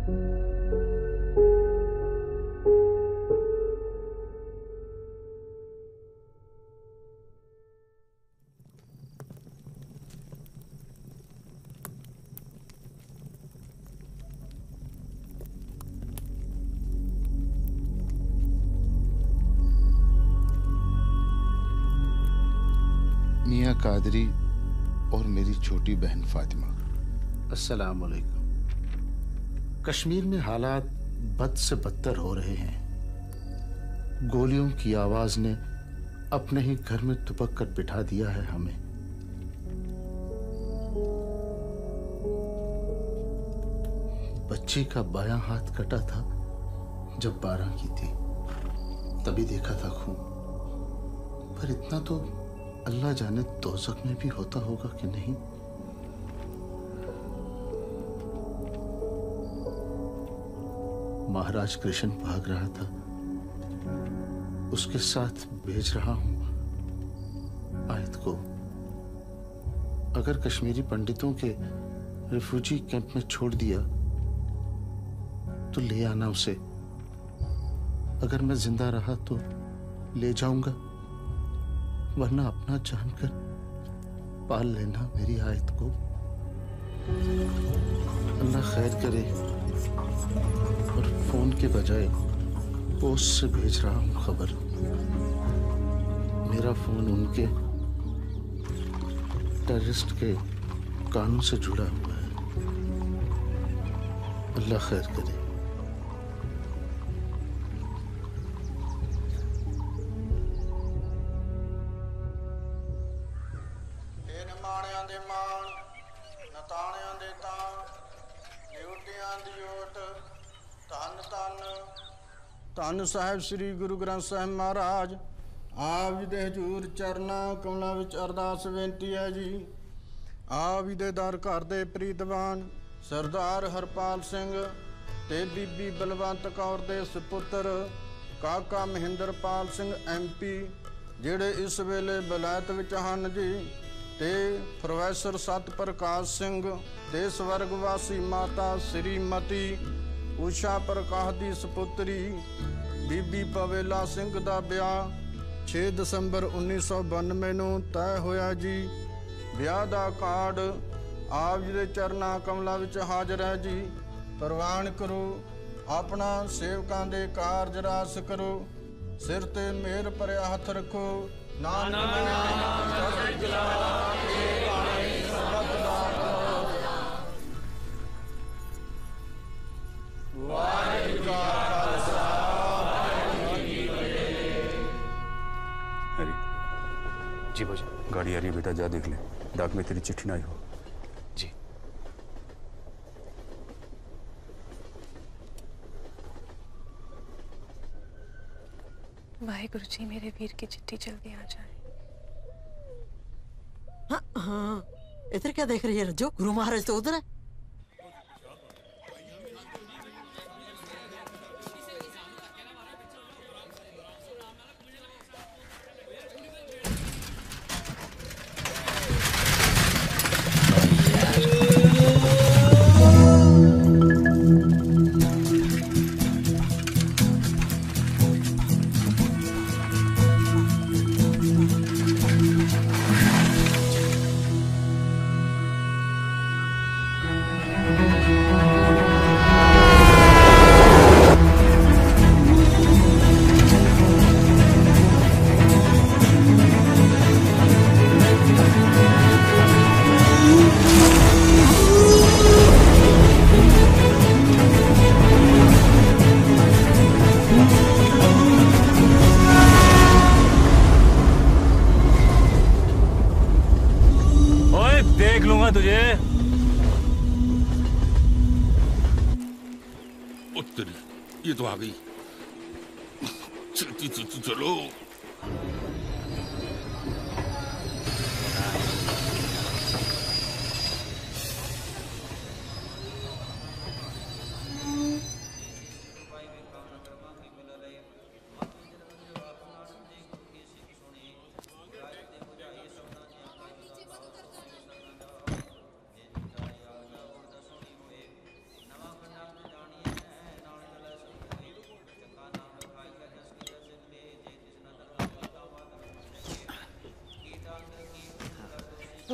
मियाँ कादरी और मेरी छोटी बहन फातिमा। अस्सलाम वालेकुम। कश्मीर में हालात बद से बदतर हो रहे हैं। गोलियों की आवाज ने अपने ही घर में दुबक कर बिठा दिया है हमें। बच्ची का बायां हाथ कटा था जब 12 की थी, तभी देखा था खून। पर इतना तो अल्लाह जाने दोज़ख में भी होता होगा कि नहीं। महाराज कृष्ण भाग रहा था, उसके साथ भेज रहा हूं आयत को। अगर कश्मीरी पंडितों के रिफ्यूजी कैंप में छोड़ दिया तो ले आना उसे। अगर मैं जिंदा रहा तो ले जाऊंगा, वरना अपना जानकर पाल लेना मेरी आयत को। अल्लाह खैर करे। और फोन के बजाय पोस्ट से भेज रहा हूं खबर। मेरा फोन उनके टेररिस्ट के कानों से जुड़ा हुआ है। अल्लाह खैर करे। ਧੰਨ ਸਾਹਿਬ ਸ੍ਰੀ ਗੁਰੂ ਗ੍ਰੰਥ ਸਾਹਿਬ ਮਹਾਰਾਜ ਆਪ ਜੀ ਦੇ ਹਜ਼ੂਰ ਚਰਨਾਂ ਕਮਲਾਂ ਵਿੱਚ ਅਰਦਾਸ ਬੇਨਤੀ ਹੈ ਜੀ। ਆਪ ਜੀ ਦੇ ਦਰ ਘਰ ਦੇ ਪ੍ਰੀਤਵਾਨ ਸਰਦਾਰ ਹਰਪਾਲ ਸਿੰਘ ਤੇ ਬੀਬੀ ਬਲਵੰਤ ਕੌਰ ਦੇ ਸੁਪੁੱਤਰ ਕਾਕਾ ਮਹਿੰਦਰਪਾਲ ਸਿੰਘ MP, ਜਿਹੜੇ ਇਸ ਵੇਲੇ ਬਲਾਇਤ ਵਿੱਚ ਹਨ ਜੀ, ਤੇ ਪ੍ਰੋਫੈਸਰ ਸਤਪ੍ਰਕਾਸ਼ ਸਿੰਘ ਤੇ ਸਵਰਗਵਾਸੀ ਮਾਤਾ ਸ਼੍ਰੀਮਤੀ ਊਸ਼ਾ ਪ੍ਰਕਾਸ਼ ਦੀ ਸੁਪੁੱਤਰੀ ਬੀਬੀ ਪਵੇਲਾ ਸਿੰਘ ਦਾ ਵਿਆਹ 6 ਦਸੰਬਰ 1992 ਨੂੰ ਤੈਅ ਹੋਇਆ ਜੀ। ਵਿਆਹ ਦਾ ਕਾਰਡ ਆਪ ਜੀ ਦੇ ਚਰਨਾਂ ਕਮਲਾਂ ਵਿੱਚ ਹਾਜ਼ਰ ਹੈ ਜੀ। ਪ੍ਰਵਾਨ ਕਰੋ, ਆਪਣਾ ਸੇਵਕਾਂ ਦੇ ਕਾਰਜ ਰਾਸ ਕਰੋ। ਸਿਰ ਤੇ ਮਿਹਰ ਭਰਿਆ ਹੱਥ ਰੱਖੋ। ਨਾਨਕ जी भाई, गाड़ी आ रही है बेटा, जा देख ले, डाक में तेरी चिट्ठी ना आई हो। जी। वाहिगुरु जी, मेरे वीर की चिट्ठी जल्दी आ जाए। हाँ हाँ, इधर क्या देख रही है रज्जो? गुरु महाराज तो उधर है। ये तो आ गई। चलती चलो।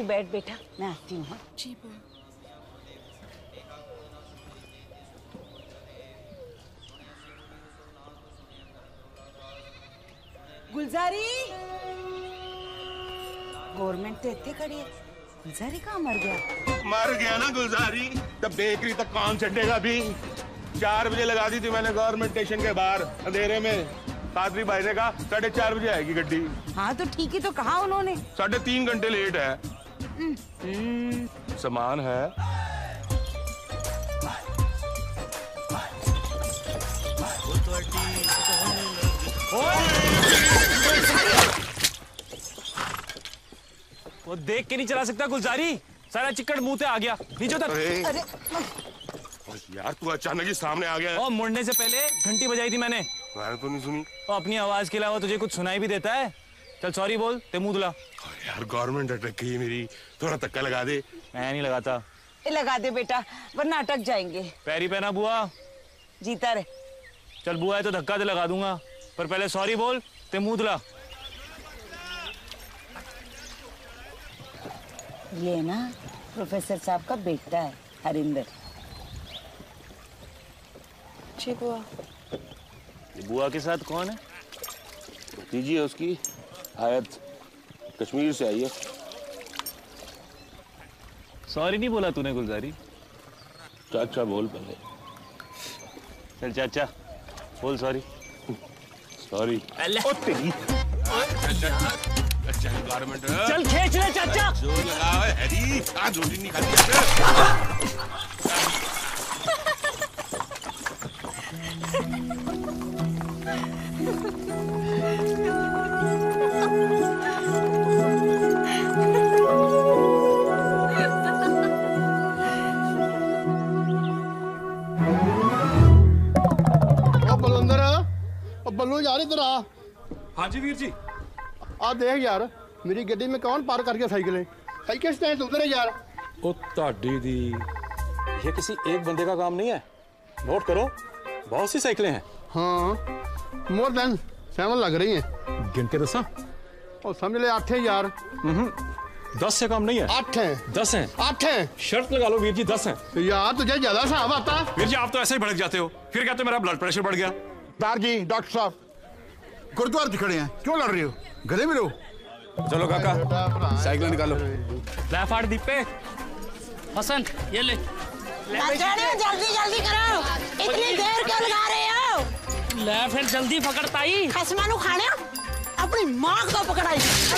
तू बैठ बेटा, मैं आती हूँ। जी बुआ। गुलजारी, गवर्नमेंट तो इतने खड़ी है, गुलजारी कहाँ मर गया? मर गया ना गुलजारी, तब बेकरी तक कौन छेड़ेगा अभी। 4 बजे लगा दी थी मैंने गवर्नमेंट स्टेशन के बाहर अंधेरे में। कादरी भाई ने कहा 4:30 बजे आएगी गड्डी। हाँ तो ठीक ही तो कहा उन्होंने। 3.5 घंटे लेट है। सामान है। वो देख के नहीं चला सकता गुलजारी, सारा चिक्कड़ मुंह पे आ गया। नीचे उतर। अरे यार तू अचानक ही सामने आ गया। और मुड़ने से पहले घंटी बजाई थी मैंने तो नहीं सुनी। और अपनी आवाज के अलावा तुझे कुछ सुनाई भी देता है? चल सॉरी बोल, ते मुंह धुला। यार गवर्नमेंट अटक गई मेरी, थोड़ा धक्का लगा दे। मैं नहीं लगाता। लगा दे बेटा, वरना अटक जाएंगे। पैरी पहना बुआ। जीता रहे। चल बुआ है तो धक्का तो लगा दूंगा, पर पहले सॉरी बोल, ते मुंह धुला। ये ना प्रोफेसर साहब का बेटा है, हरिंदर। जी बुआ। ये बुआ के साथ कौन है? दीजिए उसकी आयत, कश्मीर से आई है। सॉरी नहीं बोला तूने गुलजारी? चाचा बोल पहले। चल चाचा बोल सॉरी। सॉरी। ओ तेरी। गवर्नमेंट चल खींच ले चाचा। जोर लगाओ हैरी, जोरी नहीं खाती। बल्लू यार इधर आ। हाँ जी वीर जी। आ देख यार, मेरी गड्डी में कौन पार कर गया साइकिलें? साइकिल स्टैंड उधर है यार। ओ ताड़ी दी, ये किसी एक बंदे का काम नहीं है। नोट करो, बहुत सी साइकिलें हैं। हाँ, मोर देन 7 लग रही हैं। गिन के दसा? और समझ ले 8 है यार। 10 से कम नहीं है। 8 हैं। 10 हैं। 8 हैं। शर्त लगा लो वीर जी, 10 हैं। यार तुझे ज्यादा हिसाब आता। वीर जी आप तो ऐसे ही भड़क जाते हो, फिर कहते हो मेरा ब्लड प्रेशर बढ़ गया। जी डॉक्टर साहब गुरुद्वारे खड़े हैं, क्यों लड़ रहे हो? गले में रहो। चलो काका साइकिल निकालो। ले फाड़ दीपे। हसन ये ले। जल्दी जल्दी करो, इतनी देर क्यों लगा रहे हो? ले फिर जल्दी पकड़ ताई। खसमानू खाने अपनी माँ को पकड़ाई।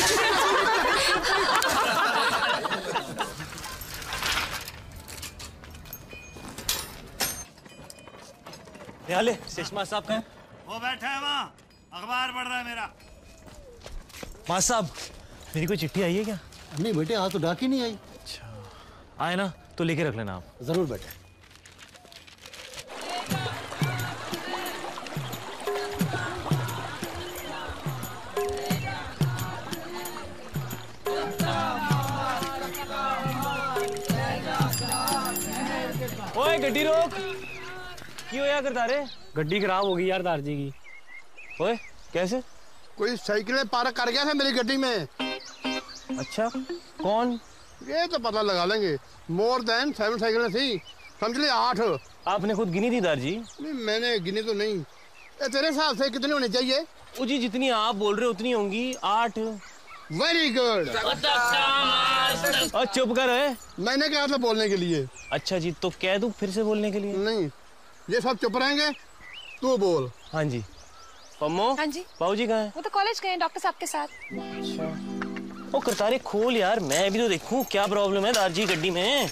ले चश्मा साहब का है? वो बैठा है वहाँ, अखबार पढ़ रहा है मेरा। मां साहब मेरी कोई चिट्ठी आई है क्या? नहीं बेटे, आज तो डाक ही नहीं आई। अच्छा आए ना तो लेके रख लेना आप। जरूर बेटे। ओए गड्डी रोक। क्यों या करता रे? गड्डी खराब हो गई यार दारजी की। ओए कैसे? कोई साइकिलें पार्क कर गया था मेरी गड्डी में। अच्छा कौन? ये तो पता लगा लेंगे। मोर देन 7 साइकिलें थी, समझ ले 8। आपने खुद गिनी थी दारजी? नहीं मैंने गिनी तो नहीं। तेरे हिसाब से कितनी होनी चाहिए? जी जितनी आप बोल रहे हो उतनी होंगी। 8। Very good. और चुप कर है। मैंने कहा था बोलने के लिए। अच्छा जी तो कह दूं फिर से बोलने के लिए? नहीं, ये सब चुप रहेंगे, तू बोल। हाँ जी। पम्मो। हाँ जी। पाऊ जी कहाँ हैं? वो तो कॉलेज गए हैं डॉक्टर साहब के साथ। अच्छा। ओ करतारे खोल यार, मैं भी तो देखूं क्या प्रॉब्लम है दारजी गड्डी में।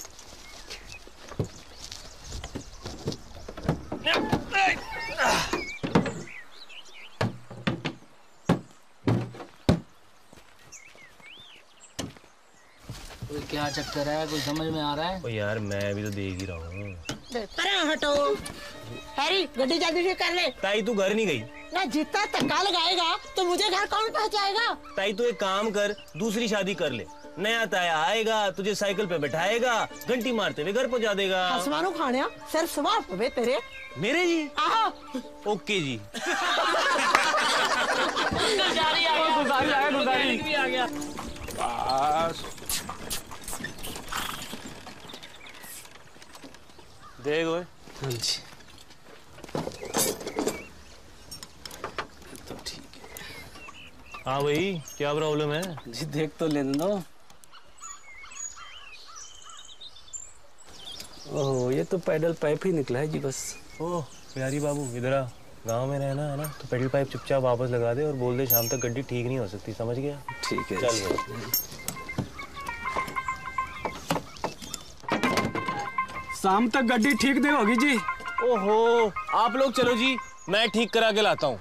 क्या चक्कर है, कुछ समझ में आ रहा है? ओ यार मैं भी तो देख ही रहा हूँ। हटो हैरी, गड्डी जल्दी से कर ले। ताई तू घर नहीं गई ना, जितना धक्का लगाएगा तो मुझे घर कौन पहुंचाएगा? ताई तू एक काम कर, दूसरी शादी कर ले। नया ताया आएगा, तुझे साइकिल पे बैठाएगा, घंटी मारते हुए घर पहुंचा देगा। खसमानू खाने सिर्फ सवाल वे तेरे मेरे जी। आओ। ओके जी। गुलजारी आ गया। गुलजारी आ गया। बस देख ओए। हाँ जी तो ठीक है। हाँ भाई क्या प्रॉब्लम है? जी देख तो लेने दो। ओह ये तो पैडल पाइप ही निकला है जी बस। ओह बिहारी बाबू इधर आ। गांव में रहना है ना तो पेडल पाइप चुपचाप वापस लगा दे और बोल दे शाम तक गड्डी ठीक नहीं हो सकती, समझ गया? ठीक है चल भाई। शाम तक गड्डी ठीक नहीं होगी जी। ओहो आप लोग चलो जी, मैं ठीक करा के लाता हूँ।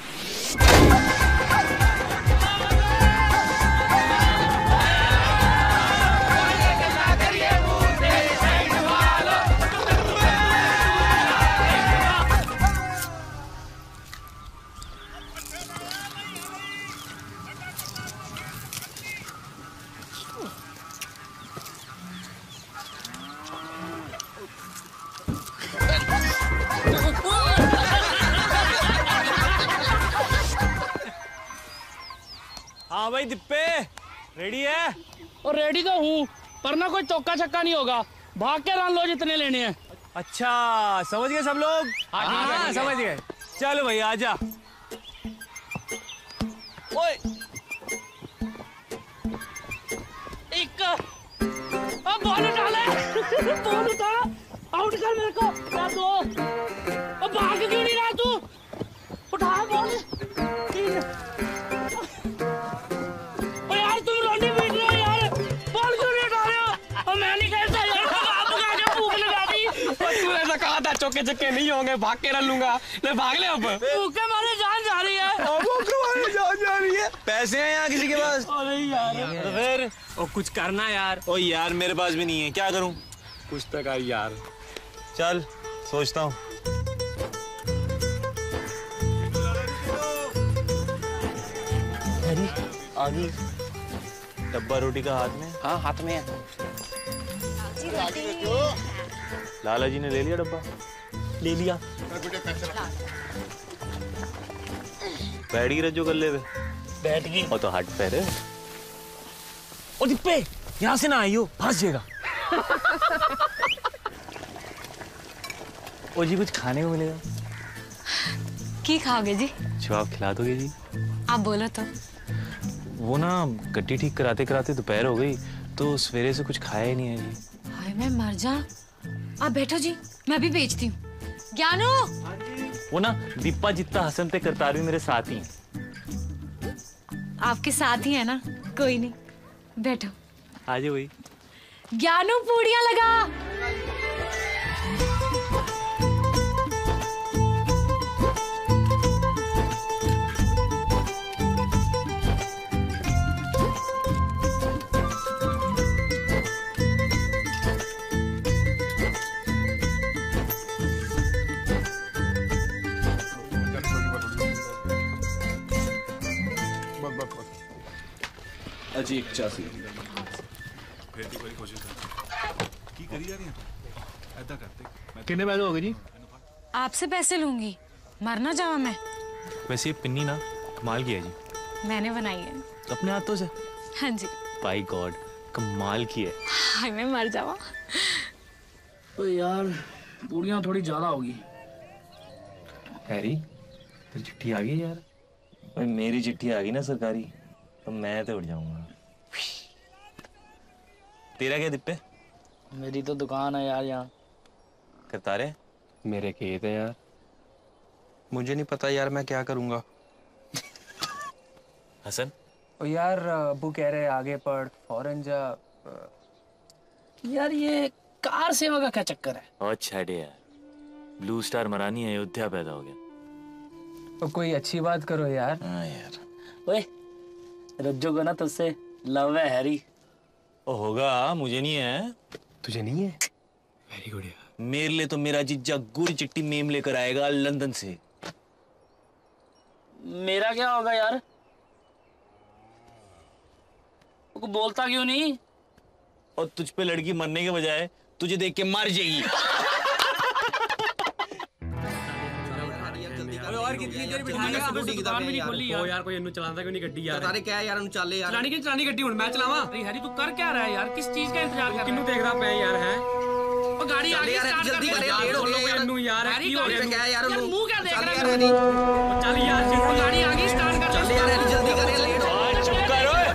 हाँ भाई दिप्पे रेडी है? और रेडी तो हूँ पर ना कोई चौका छक्का नहीं होगा, भाग के रन लो जितने लेने हैं। अच्छा समझ गए सब लोग? हाँ समझ गए। चलो भाई आजा। ओए एक बॉल उठा ले बॉल उठा, आउट कर मेरे को यार। दो भाग क्यों नहीं रहा तू? उठा बॉल। यार तुम रोटी पीट रहे हो यार, बॉल क्यों नहीं उठा रहे हो? मैं नहीं खेलता यार, आप आगे भूख लगा दी। तू ऐसा कहा था चौके चक्के नहीं होंगे, भाग के रन लूंगा। ले भाग ले अब। भूख के मारे जान जा रही है। जान जा रही है। पैसे हैं यहाँ किसी के पास? अरे यार तो फिर ओ कुछ करना यार। ओ यार मेरे पास भी नहीं है, क्या करूं? कुछ तो कर यार। चल सोचता हूँ। आगे डब्बा रोटी का हाथ में? हाँ हाथ में है। लाला जी ने ले लिया डब्बा? ले लिया। बैठ गई रज्जो गल्ले पे? बैठ गई। और तो हट पैर। ओ दिप्पे यहाँ से ना आइयो, फंस जाएगा। ओ जी कुछ खाने को मिलेगा? की खाओगे जी? जो आप खिला दोगे जी। आप बोलो तो। वो ना गड्डी ठीक कराते कराते दोपहर हो गई तो सवेरे से कुछ खाया ही नहीं है जी। हाय मैं मर जा। आप बैठो जी, मैं भी बेचती हूँ। ज्ञानू वो ना दीपा जितना हसन पे करतार भी मेरे साथ ही हैं। आपके साथ ही है ना, कोई नहीं, बैठो। आ जाओ भाई। ज्ञानू पूड़ियाँ लगा। अजी एक चाय सी। कितने पैसे हो गए जी? आपसे पैसे लूंगी, मरना जावा मैं। वैसे ये पिन्नी ना कमाल की है जी। मैंने बनाई है अपने हाथों से? हाँ जी। बाय गॉड कमाल की है। हाय मैं मर जावा। तो यार पूड़ियाँ थोड़ी ज्यादा होगी। हैरी तो चिट्ठी आ गई यार। भाई मेरी चिट्ठी आ गई ना सरकारी तो मैं तो उड़ जाऊंगा। तेरा क्या दिप्पे? मेरी तो दुकान है यार यहाँ। करतारे? मेरे खेत है यार। मुझे नहीं पता यार मैं क्या करूंगा। हसन? ओ यार अबू कह रहे आगे पढ़, फॉरेन जा। यार ये कार सेवा का क्या चक्कर है? और छाड़े यार, ब्लू स्टार मरानी अयोध्या पैदा हो गया। तो कोई अच्छी बात करो यार। हाँ यार। ओए रज्जो को ना तुझसे लव है हैरी। ओ होगा, मुझे नहीं है। तुझे नहीं है? वेरी गुड यार। मेरे लिए तो मेरा जीजा गुड़ चिट्टी मेम लेकर आएगा लंदन से। मेरा क्या होगा यार? वो बोलता क्यों नहीं? और तुझ पे लड़की मरने के बजाय तुझे देख के मर जाएगी। और कितनी देर बिठाएगा? दुकान भी नहीं खोली यार। ओ यार कोई इन्नू चलाता क्यों नहीं गड्डी यार? तारे क्या यार उन चाले यार। चलानी की चलानी गड्डी हुन मैं चलावा। अरे हैरी तू कर क्या रहा है यार? किस चीज का इंतजार कर रहा है? किन्नू देख रहा पे यार है। ओ गाड़ी आ गई, जल्दी कर यार, लेट हो गया यार। हैरी हो गया क्या यार? मुंह क्या देख रहा है? चल यार, गाड़ी आ गई, स्टार्ट कर। चल यार जल्दी कर, लेट हो गया। चुप कर ओए।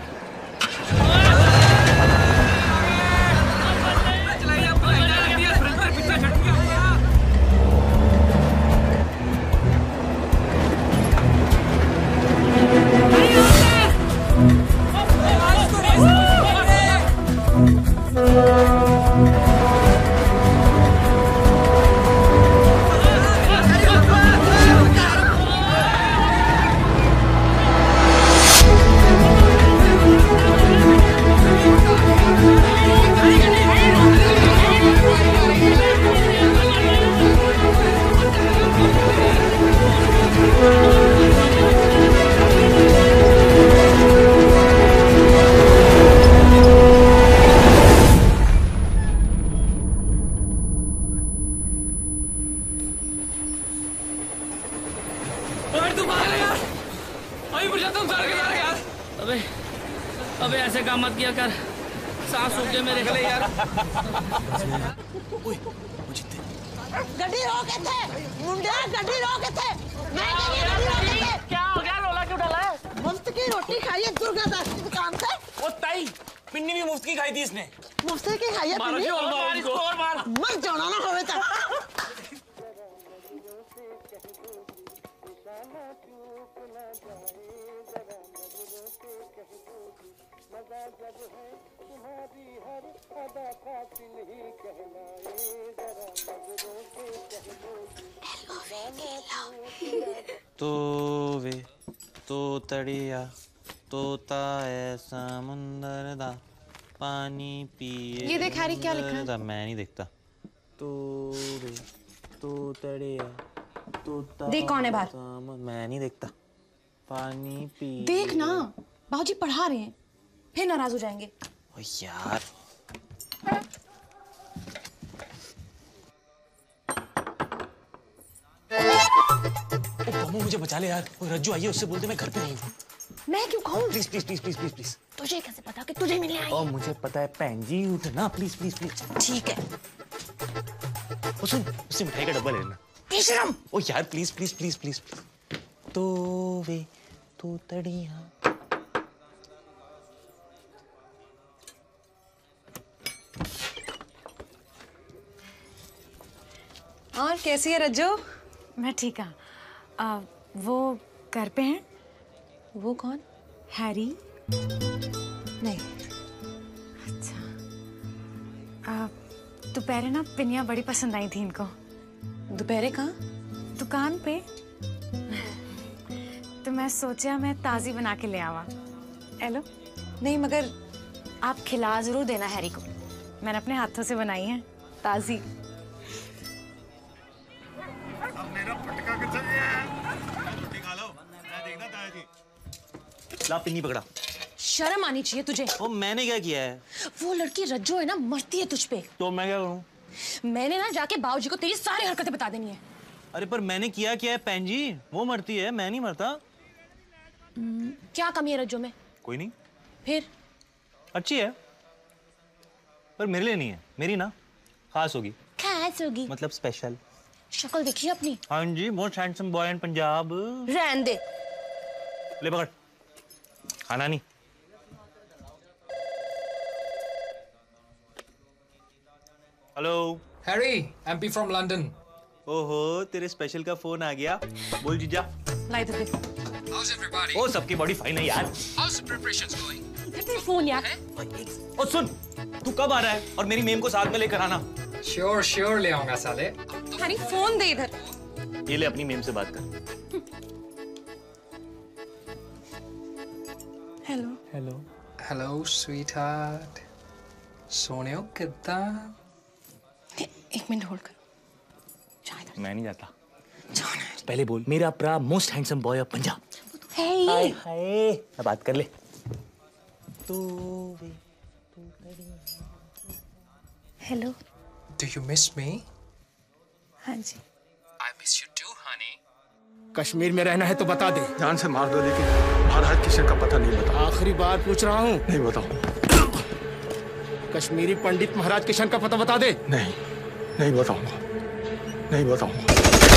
अबे ऐसे काम मत किया कर, सांस सूख गए मेरे। यार गड्डी रोके थे मुंडे, गड्डी रोके थे। क्या हो गया, रोला क्यों डाला है? मुफ्त की रोटी खाई है दुर्गादास की दुकान से। ओ ताई, पिन्नी भी मुफ्त की खाई थी इसने। मुफ्त की खाई है पिन्नी? मर जाना ना होवे तो। तो वे तो तड़िया तोता है समुंदर दा पानी पिए। ये देख हैरी क्या लिखा है? मैं नहीं देखता। तो वे तो तड़िया तोता। देख कौन है बाहर? मैं नहीं देखता। पानी पी। देख ना, बाबूजी पढ़ा रहे हैं, फिर नाराज हो जाएंगे। ओ यार मुझे बचा ले यार, वो रज्जू आई है, उससे बोलते मैं घर पे नहीं हूँ। मैं क्यों कहूँ? Please please please please please please. तुझे कैसे पता कि तुझे मिलने आई? ओ मुझे पता है, भैन जी उठना प्लीज प्लीज प्लीज। ठीक है। ओ सुन, उससे मिठाई का डब्बा ले लेना। बेशरम। ओ यार प्लीज प्लीज प्लीज प्लीज। तो वे तो तड़िया। और कैसी है रज्जू? मैं ठीक हूँ। वो घर पे हैं? वो कौन? हैरी? नहीं। अच्छा। दोपहर ना पिनिया बड़ी पसंद आई थी इनको। दोपहर कहाँ? दुकान पे। तो मैं सोचा मैं ताज़ी बना के ले आवा। हेलो? नहीं मगर आप खिला जरूर देना हैरी को। मैंने अपने हाथों से बनाई है, ताज़ी। ला पिन्नी पकड़ा। शर्म आनी चाहिए तुझे। ओ मैंने क्या किया है? वो लड़की रज्जो है ना, मरती है तुझ पे। तो मैं क्या करूं? मैंने ना जाके बाबूजी को तेरी सारी हरकतें बता देनी है। अरे पर मैंने किया क्या है पैन जी? वो मरती है, मैं नहीं मरता। क्या कमी है रज्जो में? कोई नहीं। फिर? अच्छी है, पर मेरे लिए नहीं है। मेरी ना खास होगी। खास होगी मतलब स्पेशल। शक्ल देखिए अपनी। हाँ जी, most handsome boy in Punjab. रहने दे। ले पकड़। खाना नहीं। Hello Harry, MP from London. ओहो, तेरे स्पेशल का फोन आ गया। बोल जीजा। ला इधर देख। How's everybody? ओ सबकी बॉडी फाइन है यार। How's the preparations going? इधर फोन यार। ओ सुन, तू कब आ रहा है? और मेरी मेम को साथ में लेकर आना। श्योर ले आऊंगा साले। हैरी फोन दे इधर। ये ले अपनी मेम से बात कर। हेलो। Hello sweetheart. सोनियो कितना? एक मिनट होल्ड करो। मैं नहीं जाता। पहले बोल, मेरा प्रा most handsome boy of Punjab. Hi hi, बात कर ले। तो hello. Do you miss me? हाँ जी। I miss you too, honey. Kashmir में रहना है तो बता दे। जान से मार दो, लेकिन महाराज किशन का पता नहीं बता। आखिरी बार पूछ रहा हूँ। नहीं बताओ। कश्मीरी पंडित महाराज किशन का पता बता दे। नहीं, नहीं बताऊंगा, नहीं बताऊंगा।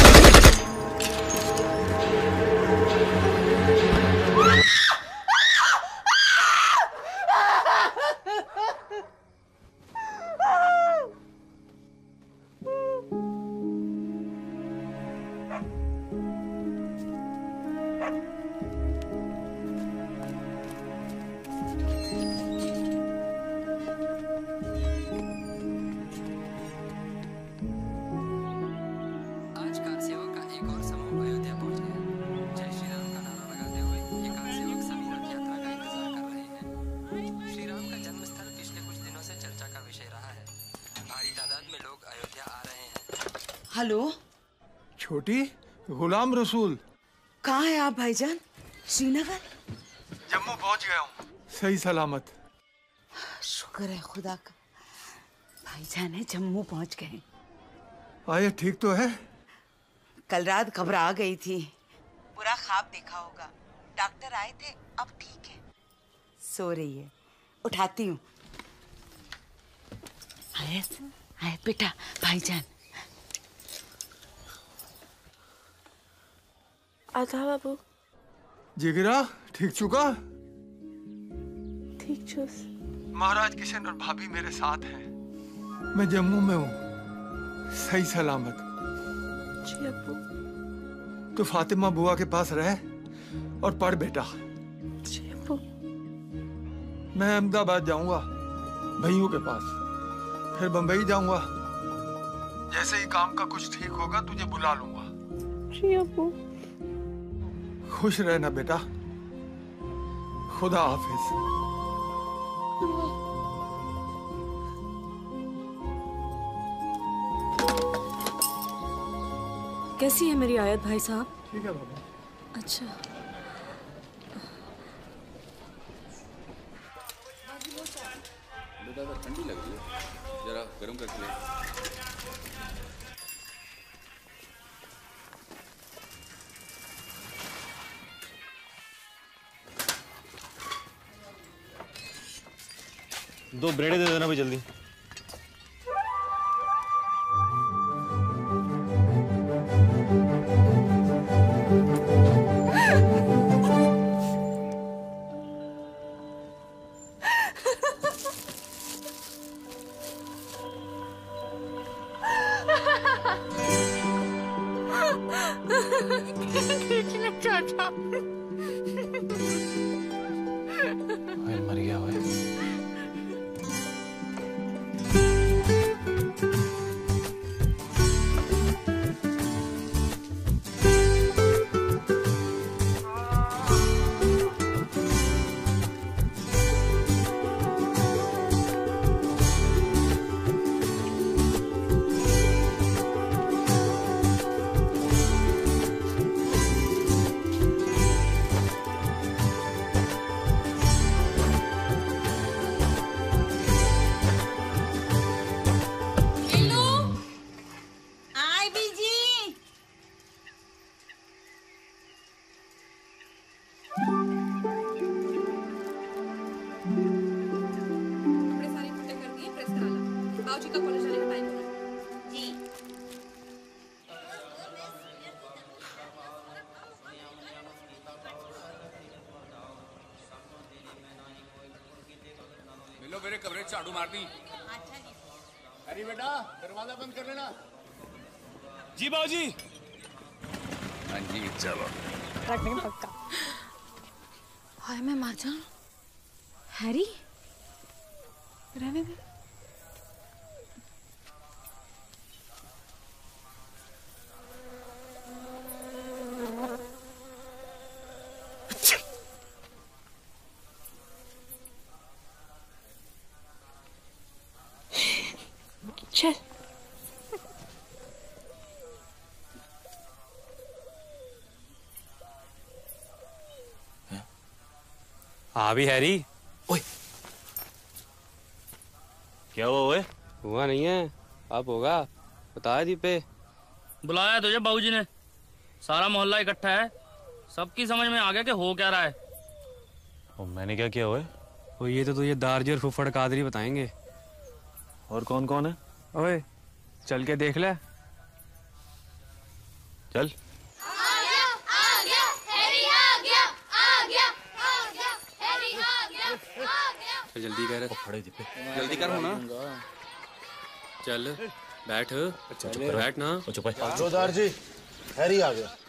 हेलो छोटी, गुलाम रसूल। कहाँ है आप भाईजान? श्रीनगर? जम्मू पहुंच गया हूँ, सही सलामत। शुक्र है खुदा का, भाईजान है जम्मू पहुंच गए। आये ठीक तो है? कल रात घबरा गई थी, बुरा ख्वाब देखा होगा। डॉक्टर आए थे, अब ठीक है, सो रही है, उठाती हूँ। आये बेटा, भाईजान। आधा बाबू। जिगरा ठीक चुका? ठीक चुस। महाराज किशन और भाभी मेरे साथ हैं। मैं जम्मू में हूँ, सही सलामत। जी अब्बू। तो फातिमा बुआ के पास रह और पढ़ बेटा। जी अब्बू। मैं अहमदाबाद जाऊंगा भैयों के पास, फिर बंबई जाऊंगा। जैसे ही काम का कुछ ठीक होगा तुझे बुला लूंगा। जी अब्बू। खुश रहना बेटा, खुदा हाफिज। कैसी है मेरी आयत भाई साहब? ठीक है बाबा। अच्छा। बेटा ठंडी लग रही है, जरा गर्म करके ले। दो ब्रेड दे देना भाई जल्दी। चाचा मर गया हुआ है। मिलो मेरे कमरे झाड़ू मार दी। अरे बेटा दरवाजा बंद कर लेना। जी बाबूजी। हाँ जी चलो। पक्का। हाय मैं मर जाऊं। हैरी रहने दे। चल। हाँ भी हैरी। ओए क्या हुआ? ओए हुआ नहीं है, अब होगा। बताया दीपे। बुलाया तुझे बाबूजी ने, सारा मोहल्ला इकट्ठा है, सबकी समझ में आ गया कि हो क्या रहा है। मैंने क्या किया हुआ? वो ये तो तुझे दारजी और फुफड़ कादरी बताएंगे। और कौन कौन है? ओए चल के देख ले। चल। जल्दी कर, जल्दी कर हो ना। चल बैठ, बैठ ना। जोधार जी, हैरी आ गया।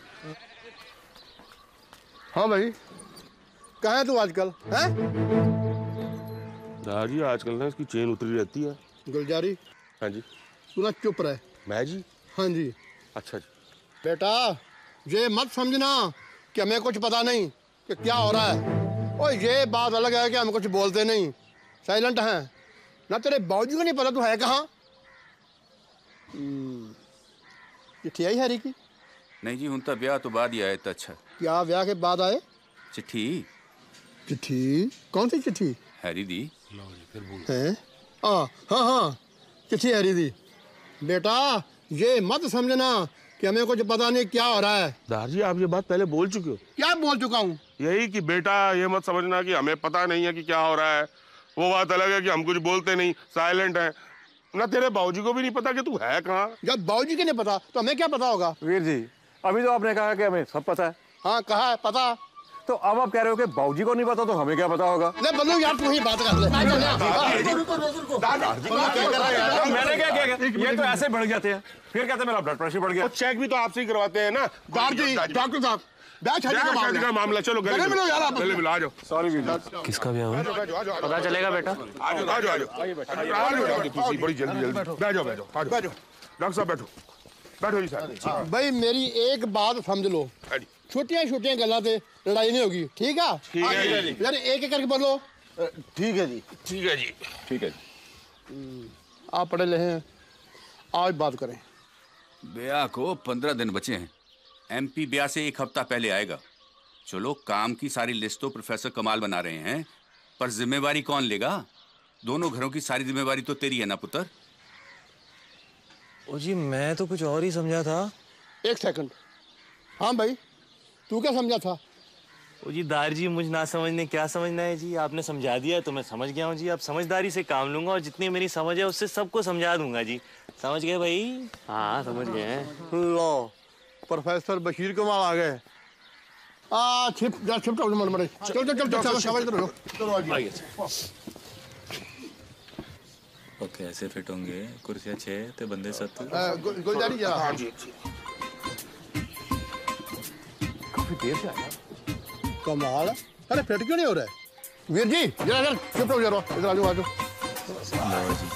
हाँ भाई, कहाँ है तू आजकल? हैं? दादाजी आजकल ना इसकी चेन उतरी रहती है। गुलजारी। हाँ जी। तू ना चुप रहे। मैं जी? हाँ जी। अच्छा जी। बेटा ये मत समझना कि हमें कुछ पता नहीं कि क्या हो रहा है। और ये बात अलग है कि हम कुछ बोलते नहीं, साइलेंट हैं। ना तेरे बाबूजी को नहीं पता तू है कहाँ। चिट्ठी आई हैरी की? नहीं जी, हुन तो ब्याह तो बाद ही आए तो अच्छा। क्या ब्याह के बाद आए? चिट्ठी। चिट्ठी? कौन सी चिट्ठी? हैरी दी है? हाँ हाँ, चिट्ठी हैरी दी। बेटा ये मत समझना कि हमें कुछ पता नहीं क्या हो रहा है। दादाजी आप ये बात पहले बोल चुके हो। क्या बोल चुका हूँ? यही कि बेटा ये मत समझना कि हमें पता नहीं है कि क्या हो रहा है। वो बात अलग है कि हम कुछ बोलते नहीं, साइलेंट हैं। ना तेरे बाबूजी को भी नहीं पता कि तू है कहाँ। जब बाबूजी को नहीं पता तो हमें क्या पता होगा? वीर जी, अभी तो आपने कहा कि हमें सब पता है। हाँ कहा है पता। तो अब आप कह रहे हो कि बाबूजी को नहीं पता तो हमें क्या पता होगा? ले बल्लू यार तू ही बात कर ले। मैंने क्या किया? ये तो ऐसे बढ़ जाते हैं, फिर कहते हैं मेरा ब्लड प्रेशर बढ़ गया। चेक भी तो आपसे ही करवाते हैं ना। डॉक्टर साहब ब्याह शादी का मामला। चलो गले मिलो यार, आप गले मिलो। आ जाओ। सॉरी वीर जी। किसका ब्याह हुआ? पता चलेगा बेटा। आ जाओ आ जाओ बड़ी जल्दी जल्दी। बैठ जाओ डॉक्टर साहब, बैठो बैठो जी साहब। भाई मेरी एक बात समझ लो, छोटियां छोटियां गल्लां से लड़ाई नहीं होगी, ठीक है? ठीक है जी। यार एक एक करके बोलो। ठीक है जी। ठीक है जी। ठीक है जी। आप पढ़े लिखे हैं, आज बात करें। ब्याह को 15 दिन बचे हैं। एमपी ब्याह से एक हफ्ता पहले आएगा। चलो काम की सारी लिस्ट तो प्रोफेसर कमाल बना रहे हैं, पर जिम्मेवारी कौन लेगा? दोनों घरों की सारी जिम्मेवारी तो तेरी है ना पुत्र। ओ जी मैं तो कुछ और ही समझा था। एक सेकंड। हाँ भाई तू क्या समझा था? ओ जी दार जी, मुझ ना समझने क्या समझना है जी, आपने समझा दिया तो मैं समझ गया हूँ जी। अब समझदारी से काम लूंगा और जितनी मेरी समझ है उससे सबको समझा दूंगा जी। समझ गए भाई? हाँ समझ गए। लो प्रोफेसर बशीर कमाल आ गए। छिप मरे। चलो शाबाश करो। चलो ओके ऐसे फिट होंगे, कुर्सियां 6 ते बंदे 7। गुलजारी जा। हाँ जी। काफी देर से आया। कमाल है। अरे फिट क्यों नहीं हो रहा है? वीर जी जरा चुप हो जाओ, इधर आ जाओ। लो जी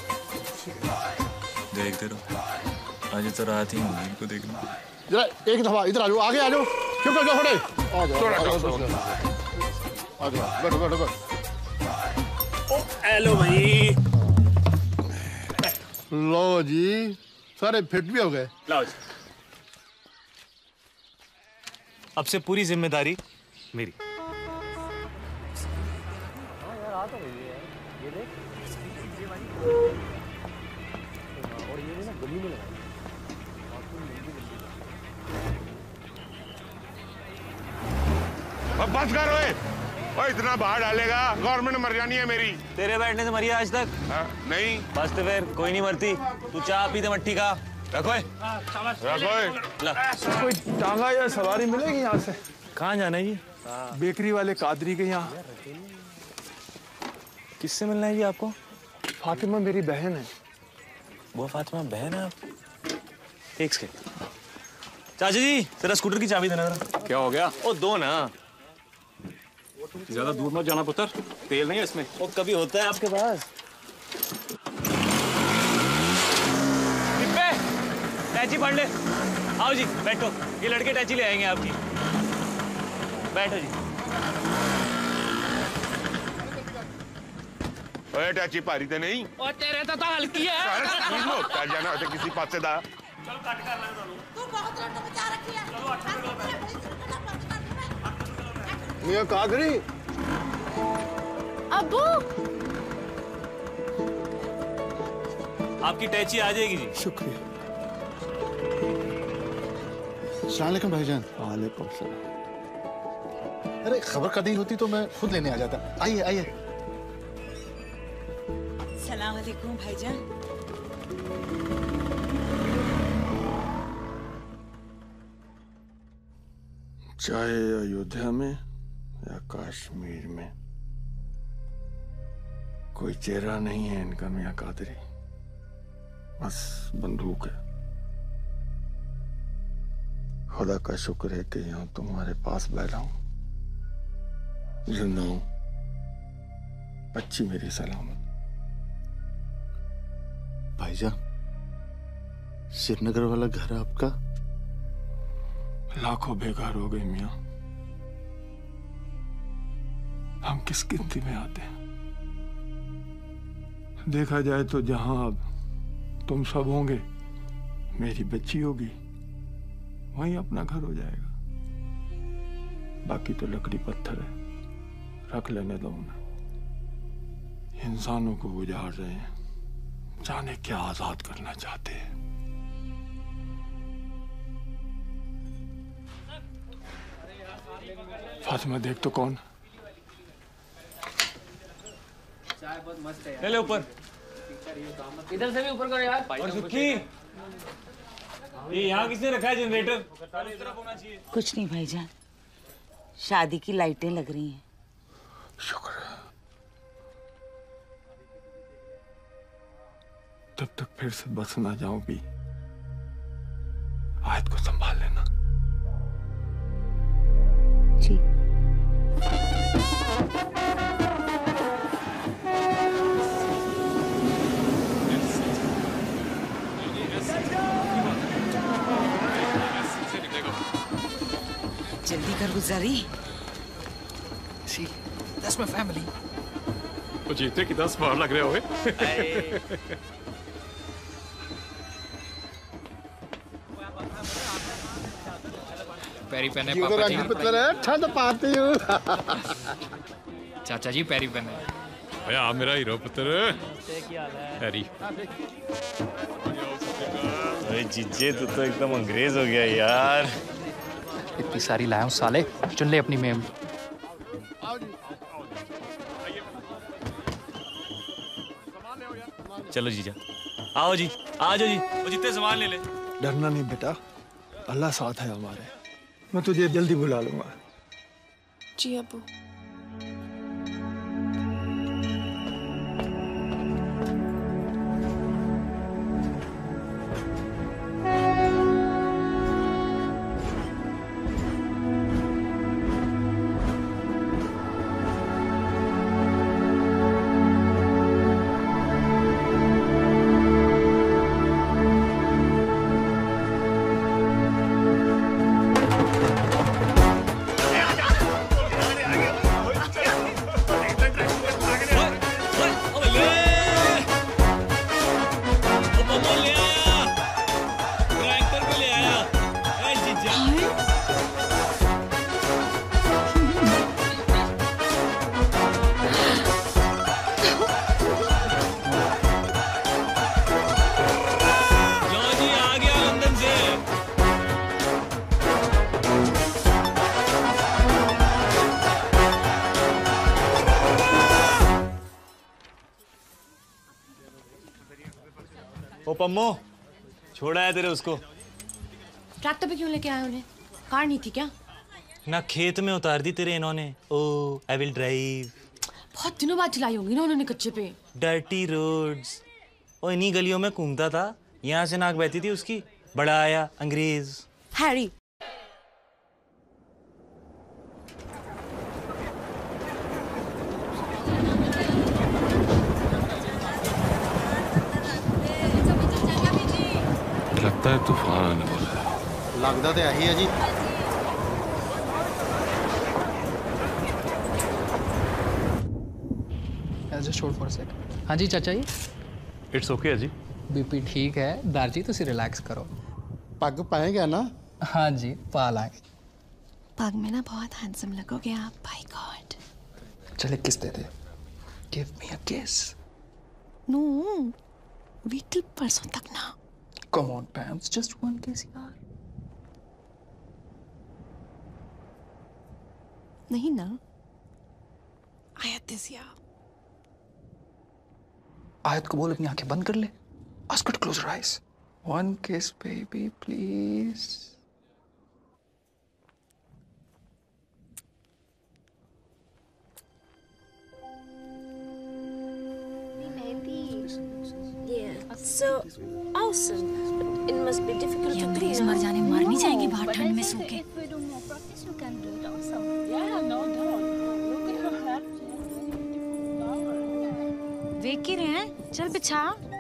देखते रहो, आज तो रात ही होगी इनको देखना। जरा एक दफा इधर आ जाओ, आगे आ जाओ। चुप हो जाओ थोड़े। आ जाओ बैठो। हेलो भाई। लो जी सारे फिट भी हो गए। लाओ जी। अब से पूरी जिम्मेदारी मेरी। अब बस कर ओए, इतना बाहर डालेगा, गवर्नमेंट मर जानी है मेरी। तेरे बैठने से मरी आज तक? नहीं। बस तो फिर कोई नहीं मरती। तू चाह पी दे मट्टी का। रखो कोई टांगा या सवारी मिलेगी यहाँ से? कहाँ जाना है जी? बेकरी वाले कादरी के यहाँ। किससे मिलना है जी आपको? फातिमा मेरी बहन है। वो फातिमा बहन है? एक सेकंड। चाचा जी जरा स्कूटर की चाबी देना जरा। क्या हो गया? ओ दो ना। ज्यादा दूर मत जाना पुत्र, तेल नहीं है इसमें। वो कभी होता है आपके पास? टैची पढ़ ले। आओ जी बैठो, ये लड़के टैची ले आएंगे आपकी। बैठो जी। ओए टैची भारी तो नहीं? और तेरे तो हल्की है। होता जाना होता किसी पास से दा। चल कट कर ले दोनों। तू बहुत रट्टा बचा रखी है। ये कादरी। अब्बू आपकी टैची आ जाएगी जी। शुक्रिया। अस्सलाम वालेकुम भाईजान। वालेकुम सलाम। अरे खबर कदी होती तो मैं खुद लेने आ जाता। आइए आइए। सलाम अलैकुम भाईजान। चाहे अयोध्या में या कश्मीर में, कोई चेहरा नहीं है इनका मियां कादरी, बस बंदूक है। खुदा का शुक्र है कि यहाँ तुम्हारे पास बैठा हूं, जिंदा हूं, अच्छी मेरी सलामत। भाईजान, श्रीनगर वाला घर आपका? लाखों बेकार हो गए मियां। हम किस गिनती में आते हैं? देखा जाए तो जहां अब तुम सब होंगे, मेरी बच्ची होगी, वहीं अपना घर हो जाएगा। बाकी तो लकड़ी पत्थर है, रख लेने दो उन्हें। इंसानों को उजाड़ रहे हैं, जाने क्या आजाद करना चाहते हैं। फातिमा देख तो कौन? चाय बहुत मस्त है यार। ले ले ऊपर। इधर से भी ऊपर करो यार। और सुखी, ये यहाँ किसने रखा है जनरेटर? इस तरफ होना चाहिए। कुछ नहीं भाईजान, शादी की लाइटें लग रही हैं। शुक्र है। तब तक फिर से बस ना जाऊं भी, आयत को संभाल लेना। जी। जल्दी कर गुजारी। See, that's my family. तो जीते कि 10 बार लग रहे होगे। पैरी पहने पापा जी। ठंड पाती हूँ। चाचा जी पैरी पहने। भैया आप मेरा हीरो पुत्र। पैरी। अरे जीजे तू तो एकदम अंग्रेज हो गया यार। इतनी सारी लाया हूँ साले, चुन ले अपनी मेम। चलो जीजा, आओ जी, आ जाओ जी, वो जितने सामान ले ले। डरना नहीं बेटा, अल्लाह साथ है हमारे। मैं तुझे जल्दी बुला लूंगा। जी अबू। ओ पम्मो, छोड़ा है तेरे उसको। ट्रैक्टर पे क्यों लेके आए उन्हें? कार नहीं थी क्या? ना खेत में उतार दी तेरे इन्होंने। ओ आई विल ड्राइव। बहुत दिनों बाद चलाई होंगी ना उन्होंने कच्चे पे। Dirty roads. ओ इन्हीं गलियों में घूमता था, यहाँ से नाक बहती थी उसकी। बड़ा आया अंग्रेज। हैरी, लगता है तूफान आने वाला है। लगता तो यही है जी। Just hold for a sec. हाँ जी चाचा जी। इट्स ओके जी। बीपी ठीक है, दारजी तुसी रिलैक्स करो। पग पाएगा ना? हाँ जी, पा लाएंगे। पग में ना बहुत हैंडसम लगोगे आप, बाय गॉड। चले किस दे दे। Give me a kiss. No, wait till परसों तक ना। Come on, Pams, just one kiss यार। नहीं ना, आयत दिस यार। आयत को बोल अपनी आंखें बंद कर ले। Ask her to close her eyes. One kiss, baby, please. Yeah, so awesome. It must be difficult to अंग्रेज clean मर up. जाने मर नहीं जाएंगे बाहर ठंड में सूखे। If we do more practice, we can do it awesome. Yeah, no doubt. Look at her hair. देख ही रहे हैं, चल बिछा।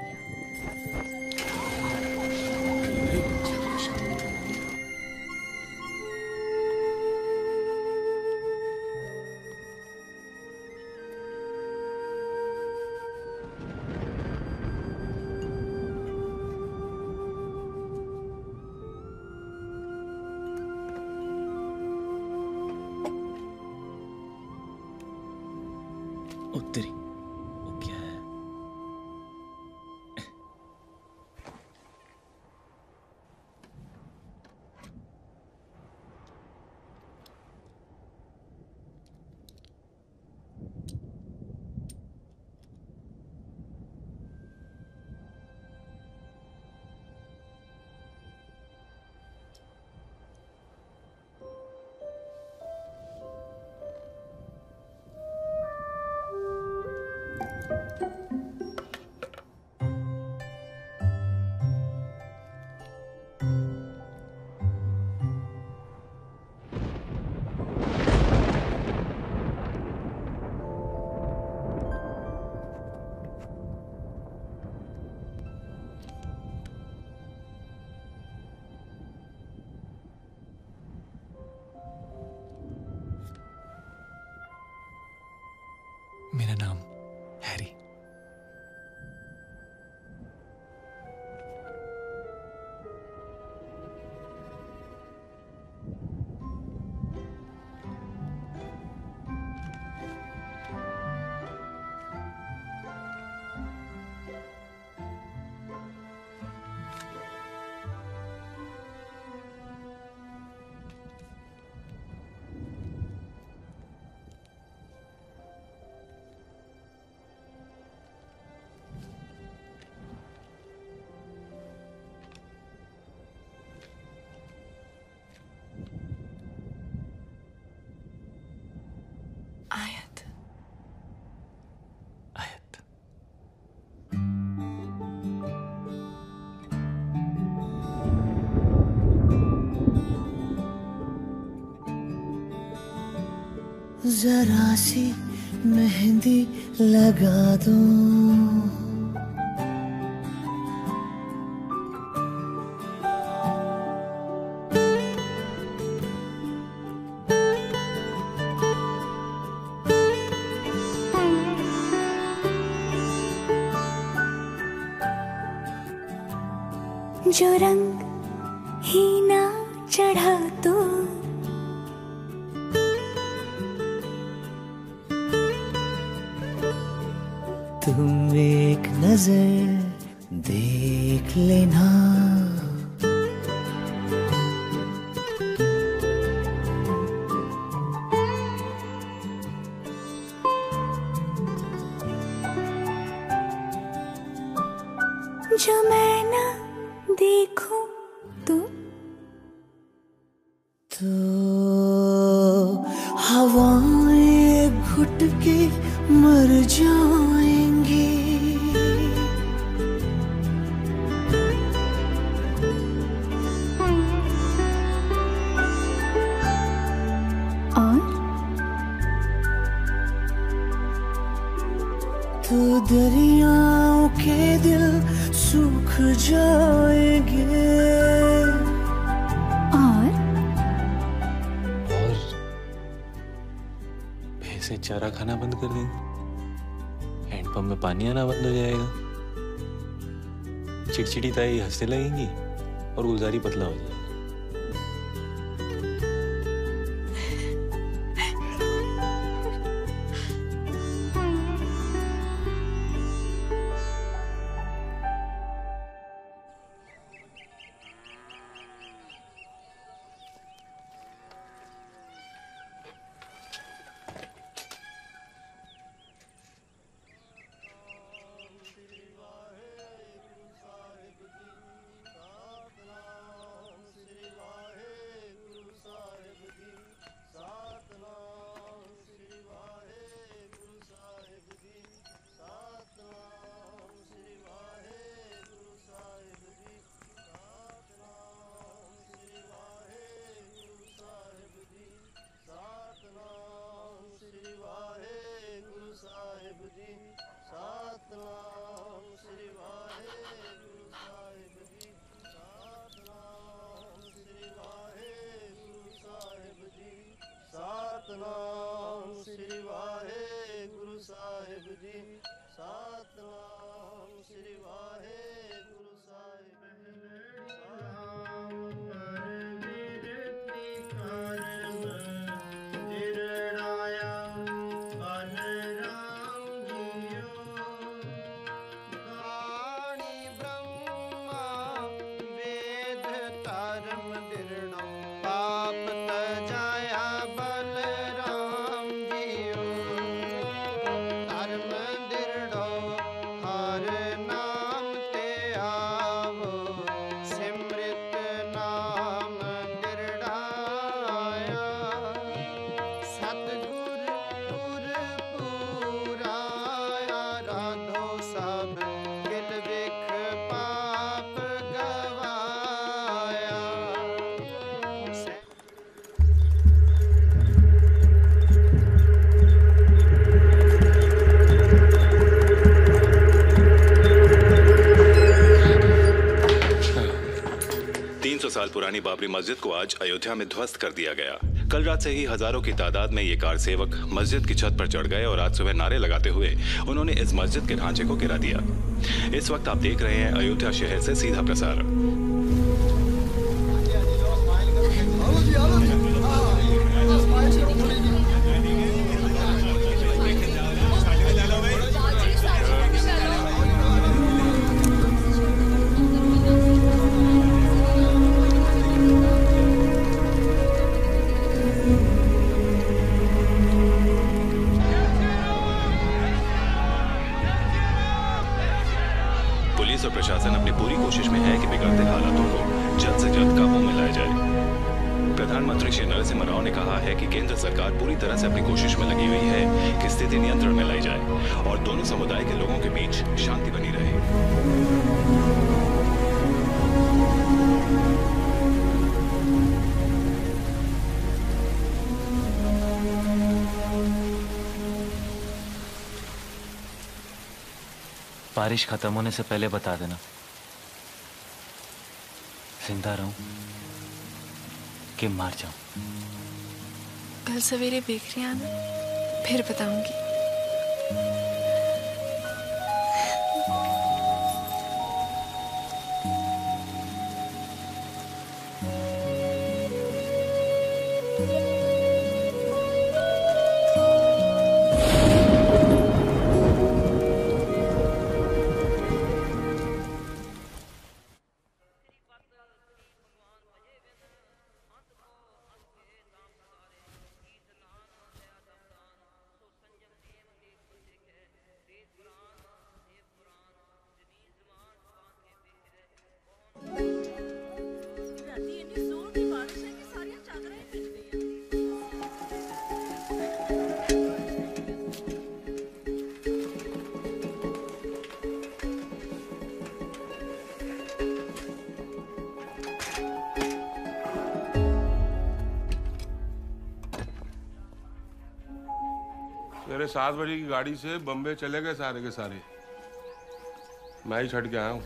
उत्तरी वो क्या है? मेरा नाम हैरी। Ayat. आयत। जरा सी मेहंदी लगा दो, जो रंग ही ना चढ़ा तो तुम एक नजर देख लेना, जो मैं ना देखूं तो हवाएं घुट के मर जाएंगी। और तो दरियाओं के दिल सूख जाएंगे। और भैंसें चारा खाना बंद कर देंगी, हैंडपंप में पानी आना बंद हो जाएगा, चिड़चिड़ी ताई हंसने लगेंगी और गुलजारी पतला हो जाएगा। साल पुरानी बाबरी मस्जिद को आज अयोध्या में ध्वस्त कर दिया गया। कल रात से ही हजारों की तादाद में ये कार सेवक मस्जिद की छत पर चढ़ गए और आज सुबह नारे लगाते हुए उन्होंने इस मस्जिद के ढांचे को गिरा दिया। इस वक्त आप देख रहे हैं अयोध्या शहर से सीधा प्रसारण। पुलिस और प्रशासन अपनी पूरी कोशिश में है कि बिगड़ते हालातों को जल्द से जल्द काबू में लाया जाए। प्रधानमंत्री श्री नरसिम्हा राव ने कहा है कि केंद्र सरकार पूरी तरह से अपनी कोशिश में लगी हुई है कि स्थिति नियंत्रण में लाई जाए और दोनों समुदाय के लोगों के बीच शांति बनी रहे। बारिश खत्म होने से पहले बता देना, जिंदा रहूं कि मर जाऊं। कल सवेरे बेकरी आना, फिर बताऊंगी। मेरे 7 बजे की गाड़ी से बम्बे चले गए सारे के सारे। मैं ही छट के आया हूँ।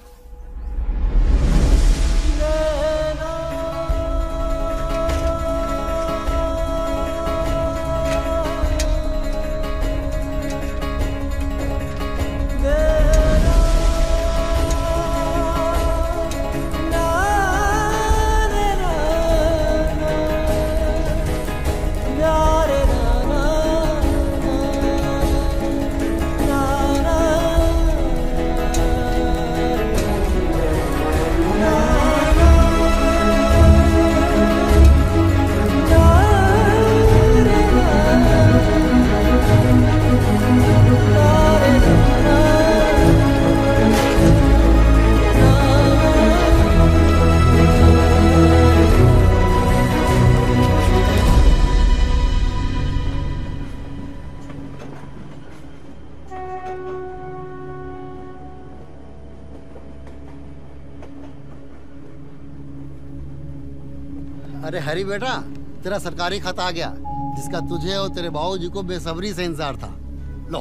अरे हरी बेटा, तेरा सरकारी खत आ गया जिसका तुझे और तेरे बाबूजी को बेसब्री से इंतजार था। लो।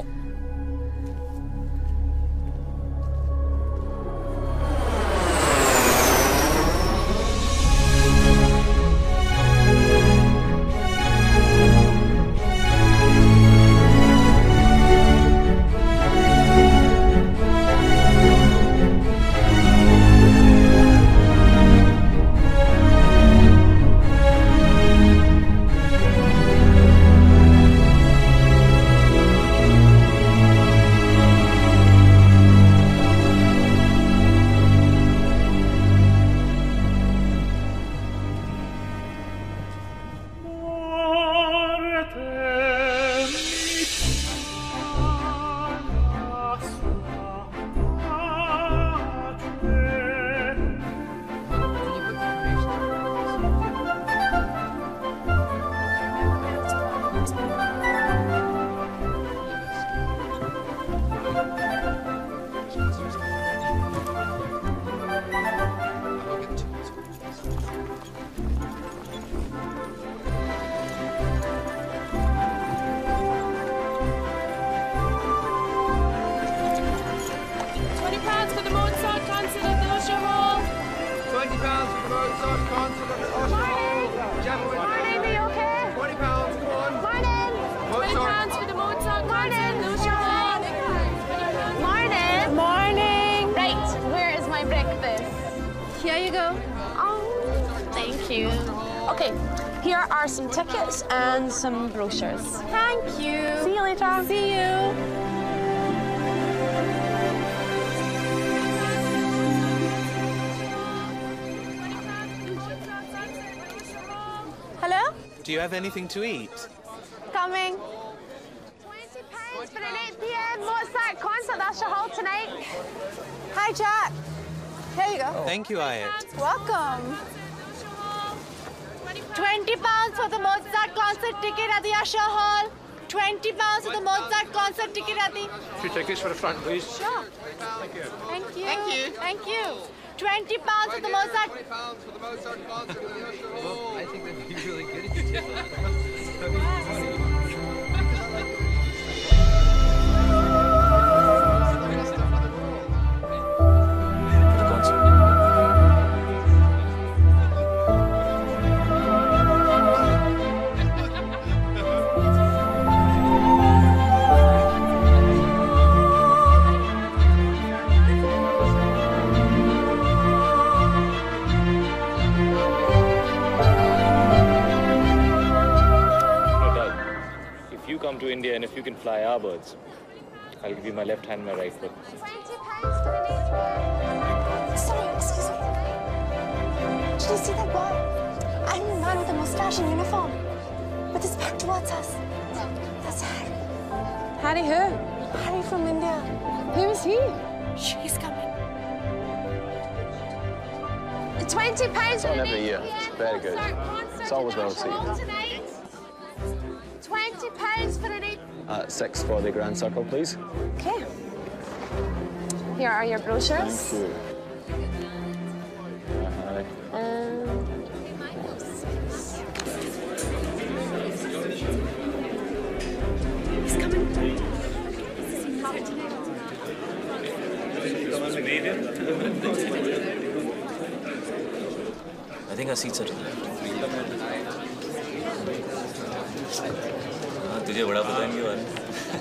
Mozart concert at the Usher. Gentlemen, Morning, are you okay? 20 pounds, come on. Morning. 20 pounds for the Mozart concert. Morning. Morning. Right, where is my breakfast? Here you go. Oh, thank you. Okay, here are some tickets and some brochures. Thank you. See you later. See you. Hello? Do you have anything to eat? Coming. 20 pounds for an 8 p.m. Mozart concert at Usher Hall tonight. Hi, Jack. Here you go. Thank you, Ayat. Welcome. 20 pounds for the Mozart concert ticket at the Usher Hall. 20 pounds for the Mozart concert ticket at the... Few tickets for the front, please. Sure. Thank you. Thank you. Thank you. Thank you. 20 pounds for the Mozart... 20 pounds for the Mozart concert at the Usher Hall. I think that'd be really good if you did come to India and if you can fly our birds, I'll give you my left hand and my right foot. 20 pounds for an 8 p.m. Sorry, excuse me. Did you see that boy? I'm the man with the mustache and uniform. With his back towards us. That's Harry. Harry who? Harry from India. Who is he? She's coming. 20 pounds for an 8 p.m. Very good. It's always well received. 20 pounds for an 8. 6 for the Grand Circle, please. Okay. Here are your brochures. Thank you. He's coming. I think our seats are तुझे बड़ा पता है इनके बारे में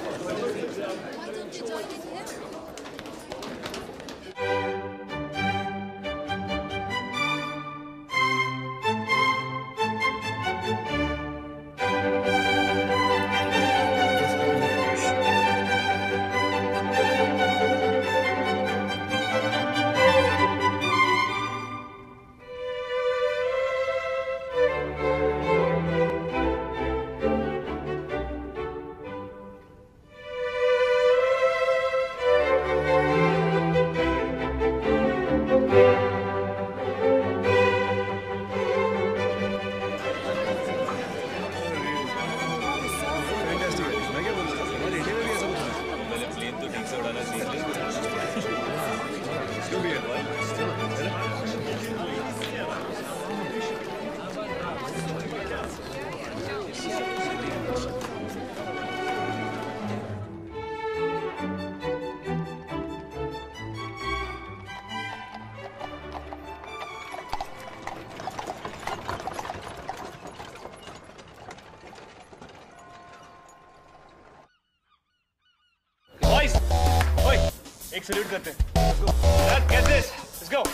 एक salute करते हैं। Let's get this. Let's go.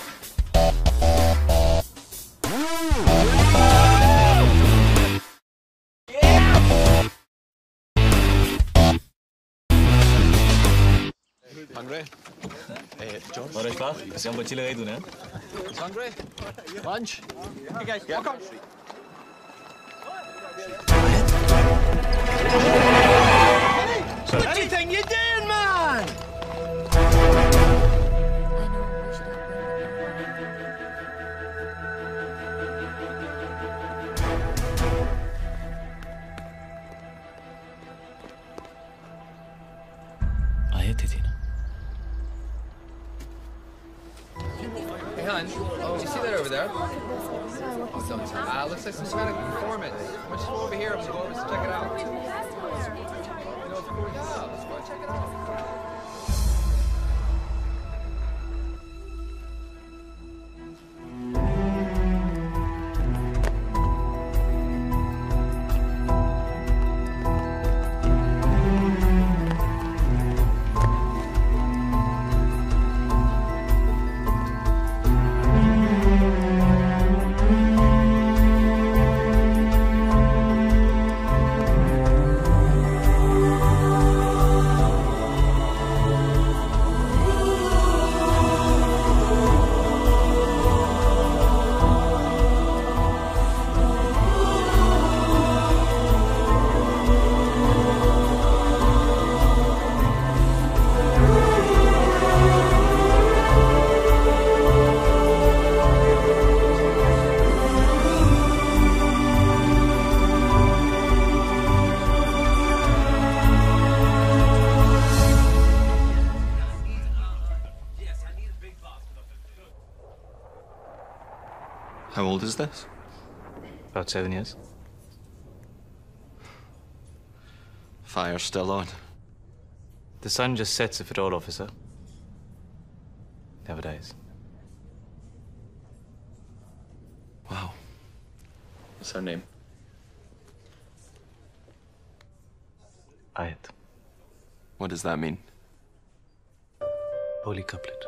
Hungry? Hey, John. और इशफाक, इसमें बच्ची लगाई तूने? Hungry? Lunch? Hey guys, welcome. What do you think you're doing, man? आए थे ना? Hey, hon, you see that over there? Looks like some kind of performance. Why don't you go over here and go over and check it out? You know, of course, let's go check it out. is this? About 7 years. Fire's still on. The sun just sets if at all, officer. Never dies. Wow. What's her name? Ayat. What does that mean? Holy couplet.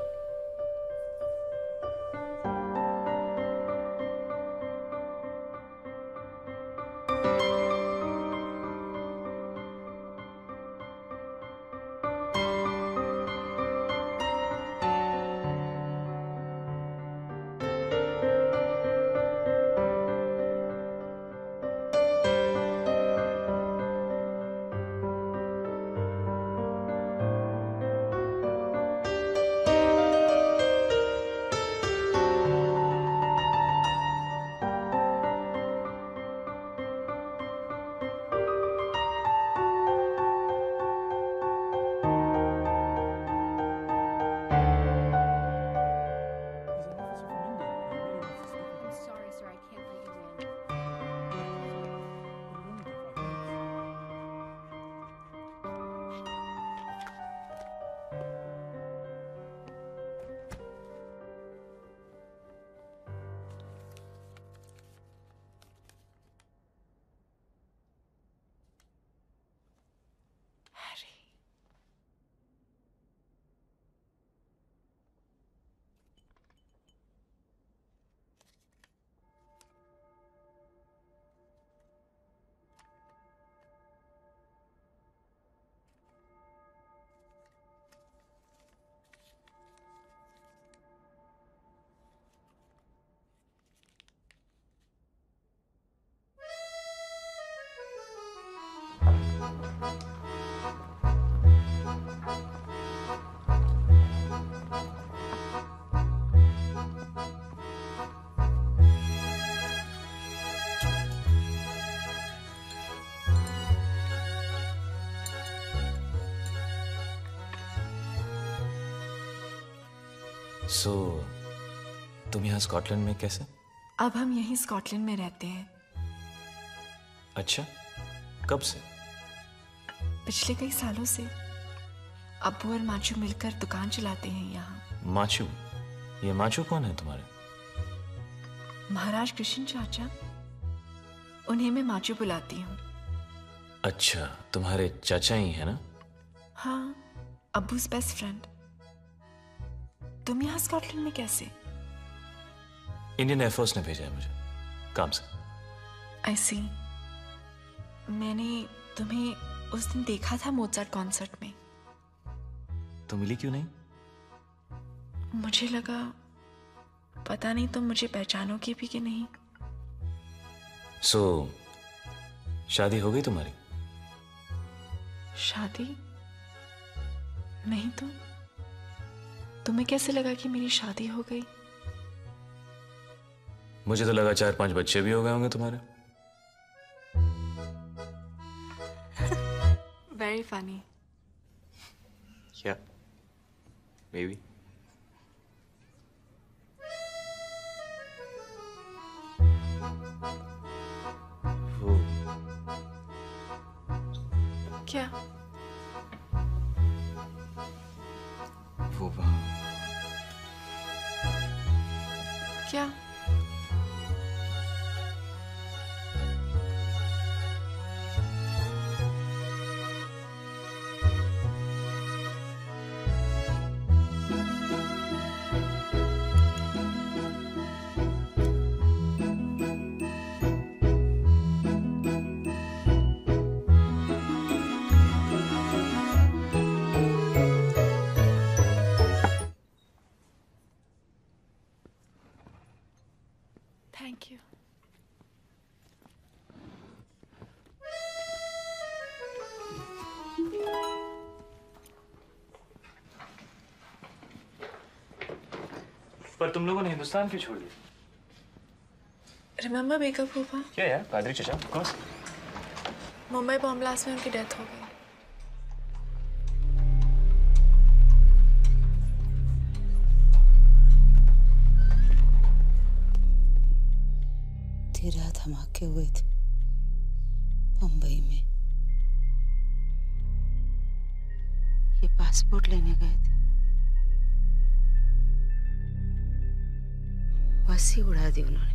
So, तुम यहाँ Scotland में कैसे? अब हम यहीं Scotland में रहते हैं। अच्छा, कब से? पिछले कई सालों से। अब्बू और माचू मिलकर दुकान चलाते हैं यहाँ। माचू? ये माचू कौन है तुम्हारे? महाराज कृष्ण चाचा। उन्हें मैं माचू बुलाती हूँ। अच्छा, तुम्हारे चाचा ही है ना? हाँ, अब्बू's बेस्ट फ्रेंड। तुम यहाँ स्कॉटलैंड में कैसे? इंडियन एयरफोर्स ने भेजा है मुझे काम से। I see। मैंने तुम्हें उस दिन देखा था मोज़ार्ट कॉन्सर्ट में। तो मिली क्यों नहीं? मुझे लगा पता नहीं तुम मुझे पहचानोगे भी कि नहीं। So, शादी हो गई तुम्हारी? शादी? नहीं तो तुम्हें कैसे लगा कि मेरी शादी हो गई? मुझे तो लगा 4-5 बच्चे भी हो गए होंगे तुम्हारे। Very funny। Yeah, maybe। वो क्या? वो वहाँ क्या? Thank you। पर तुम लोगों ने हिंदुस्तान क्यों छोड़ दिया? Remember बेकअप हुआ? क्या यार, कादरी चचा? कौन सा? मुंबई बॉम्ब ब्लास्ट में उनकी डेथ हो गई। बीती रात धमाके हुए थे बम्बई में। ये पासपोर्ट लेने गए थे, बस ही उड़ा दी उन्होंने।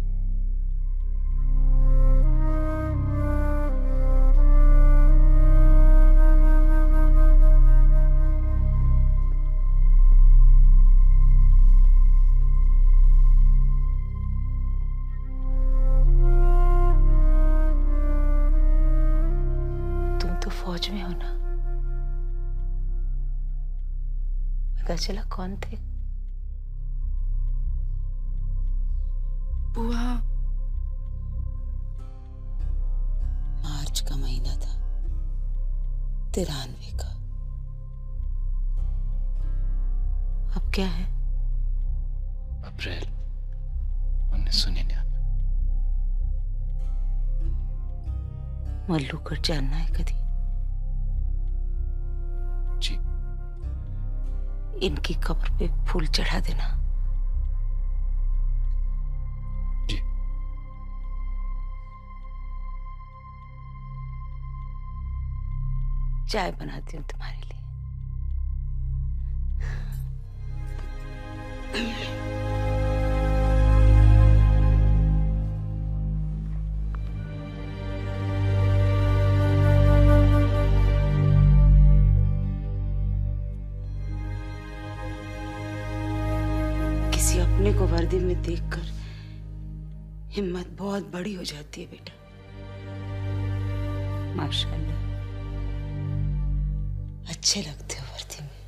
तुम तो फौज में हो ना? पता चला कौन थे? बुआ, मार्च का महीना था 93 का। अब क्या है? अप्रैल 1999। मल्लूगढ़ जानना है कभी? जी। इनकी कब्र पे फूल चढ़ा देना। चाय बनाती हूँ तुम्हारे लिए। किसी अपने को वर्दी में देखकर हिम्मत बहुत बड़ी हो जाती है बेटा। माशाल्लाह, अच्छे लगते हो वर्दी में।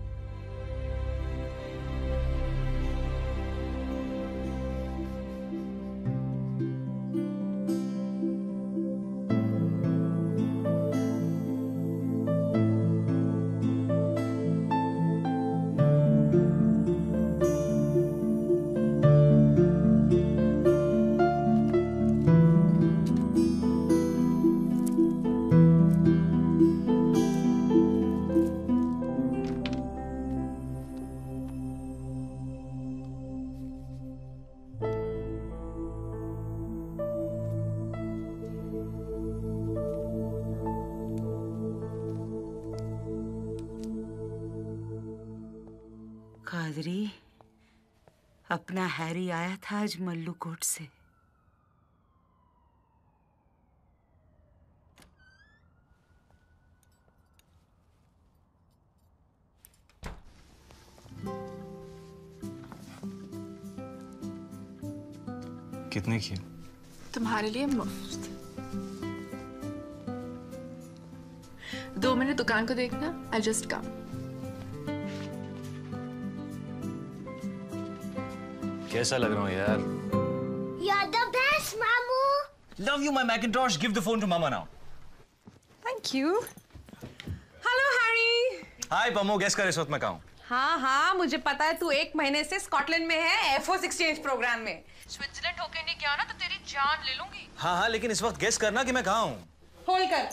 कादरी, अपना हैरी आया था आज मल्लूकोट से। कितने की? तुम्हारे लिए मुफ्त। 2 मिनट दुकान को देखना, आई जस्ट कम। कैसा लग रहा हूँ यार? You're the best, Mamu. Love you, my Macintosh. Give the phone to Mama now. Thank you. Hello, Harry. Hi, Pammo. Guess कर इस वक्त मैं कहाँ हूँ? हाँ हाँ, मुझे पता है तू 1 महीने से स्कॉटलैंड में है, एयरफोर्स एक्सचेंज प्रोग्राम में। स्विट्जरलैंड होके नहीं गया ना तो तेरी जान ले लूंगी। हाँ हाँ, लेकिन इस वक्त गेस करना कि मैं कहाँ हूँ। होल्ड कर।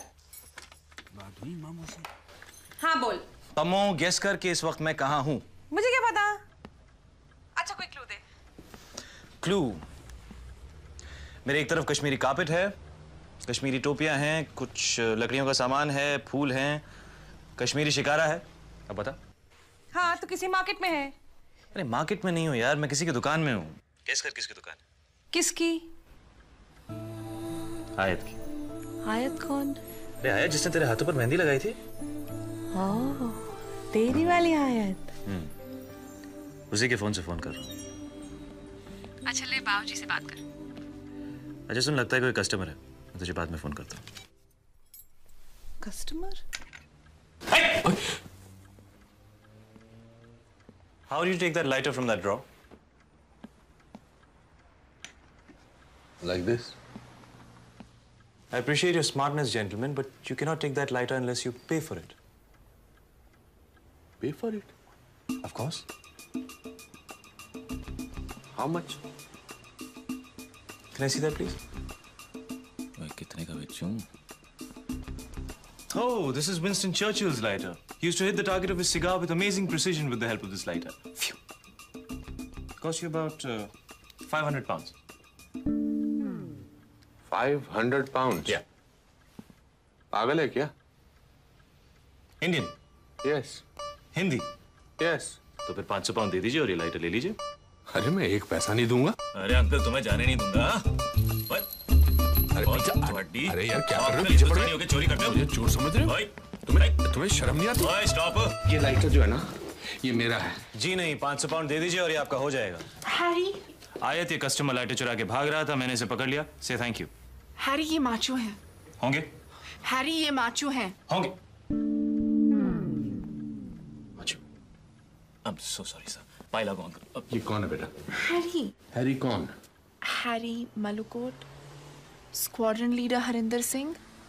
हाँ बोल। पम्मो, गेस कर कि इस वक्त मैं कहाँ हूँ। मुझे क्या पता? अच्छा कोई क्लू दे। क्लू? मेरे एक तरफ कश्मीरी कार्पेट है, कश्मीरी टोपियां हैं, कुछ लकड़ियों का सामान है, फूल हैं, कश्मीरी शिकारा है। अब बता। हाँ तो किसी मार्केट में है। अरे मार्केट में नहीं हूँ यार, मैं किसी की दुकान में हूँ। गेस कर किसकी दुकान है। किसकी? आयत की। आयत कौन? अरे आयत जिसने तेरे हाथों पर मेहंदी लगाई थी। ओह, तेरी वाली आयत। उसी के फोन से फोन कर रहा हूँ। अच्छा ले, बाबूजी से बात कर। अच्छा सुन, लगता है कोई कस्टमर है, मैं तुझे बाद में फोन करता हूँ। Customer? How do you take that lighter from that drawer? Like this? I appreciate your smartness, gentlemen, but you cannot take that lighter unless you pay for it. Pay for it? Of course. How much? Can I see that, please? कितने का बेचूं? Oh, this is Winston Churchill's lighter. He used to hit the target of his cigar with amazing precision with the help of this lighter. Phew. Cost you about 500 pounds. 500 pounds? Yeah. पागल है क्या? Indian? Yes. Hindi? Yes. तो फिर 500 pound दे दीजिए और ये lighter ले लीजिए। अरे मैं एक पैसा नहीं दूंगा। अरे अंकल तुम्हें जाने नहीं दूंगा। अरे यार क्या कर रहे हो? पीछे पड़ रहे हो? चोरी करते हो? मुझे चोर समझ रहे हो? तुम्हें शर्म नहीं आती? स्टॉप। ये लाइटर जो है ना, ये मेरा है। जी नहीं, 500 पाउंड दे दीजिए और ये आपका हो जाएगा। हैरी, आयत ये कस्टमर लाइटर चुरा के भाग रहा था, मैंने इसे पकड़ लिया। से थैंक यू। हैरी ये माचो हैं। होंगे? हैरी ये माचो हैं। होंगे। I'm so sorry sir. पाइला को अंकल। ये कौन है बेटा? हैरी। हैरी कौन? Harry Malukot, squadron leader Harinder Singh.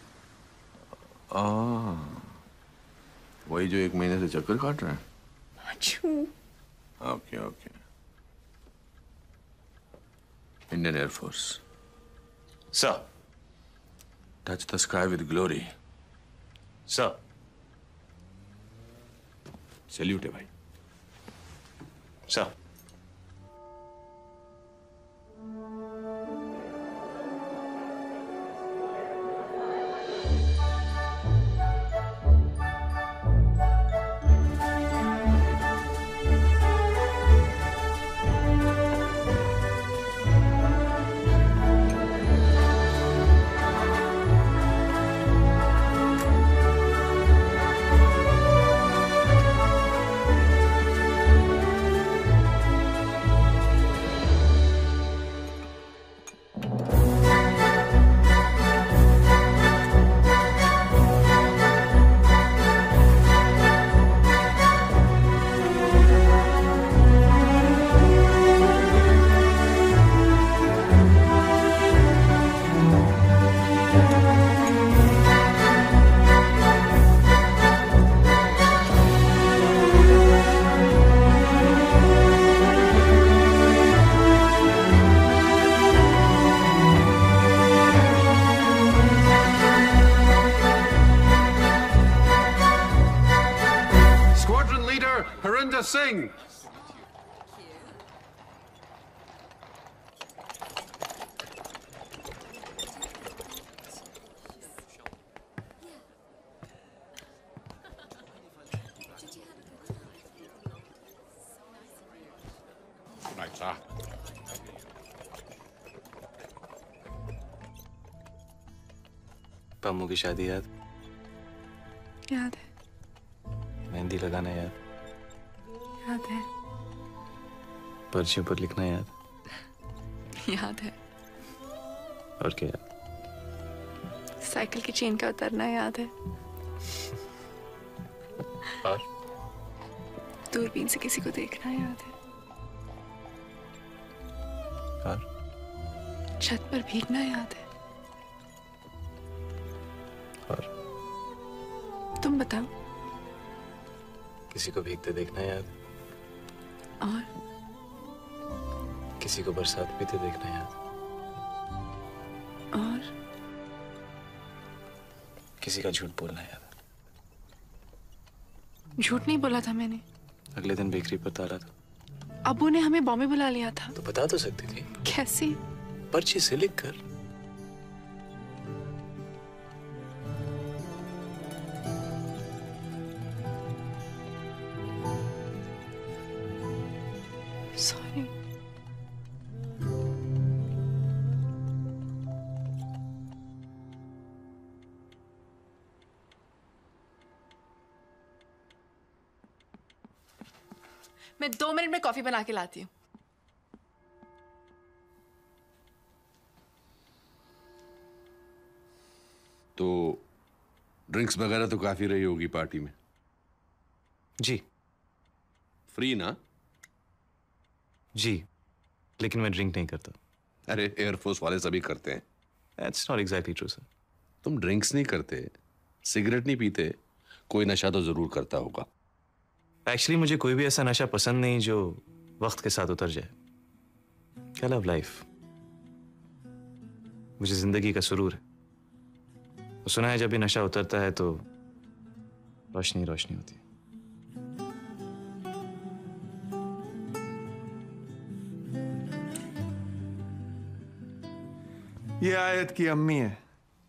वही जो 1 महीने से चक्कर काट रहा है। Macho. Okay okay. Indian air force. Sir. Touch the sky with glory. Sir. Salute है भाई। सर। Harinder Singh. पम्मू की शादी याद? याद है। मेहंदी लगाना याद? याद है। पर्चियों पर लिखना याद? याद है। और क्या याद? साइकिल की चेन का उतरना याद है। और? दूरबीन से किसी को देखना याद है। और? छत पर भीगना याद है। और? तुम बताओ। किसी को भीगते देखना याद? और? किसी को बरसात पीते देखना याद? और? किसी का झूठ बोलना याद? झूठ नहीं बोला था मैंने। अगले दिन बेकरी पर ताला था। अब्बू ने हमें बॉम्बे बुला लिया था। तो बता तो सकती थी। कैसे? पर्ची से लिख कर। सॉरी। मैं 2 मिनट में कॉफी बना के लाती हूँ। तो ड्रिंक्स वगैरह तो काफी रही होगी पार्टी में? जी। फ्री ना? जी, लेकिन मैं ड्रिंक नहीं करता। अरे एयरफोर्स वाले सभी करते हैं। That's not exactly true, sir. तुम ड्रिंक्स नहीं करते, सिगरेट नहीं पीते, कोई नशा तो जरूर करता होगा। एक्चुअली मुझे कोई भी ऐसा नशा पसंद नहीं जो वक्त के साथ उतर जाए। I love life. मुझे जिंदगी का सुरूर है। तो सुना है जब भी नशा उतरता है तो रोशनी रोशनी होती है। ये आयत की अम्मी है।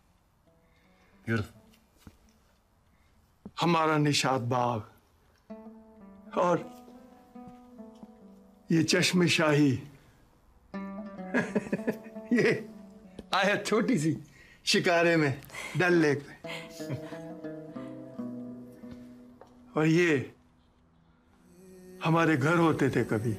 हमारा निशात बाग और ये चश्मे शाही। ये आयत छोटी सी शिकारे में, डल लेक में। और ये हमारे घर होते थे कभी।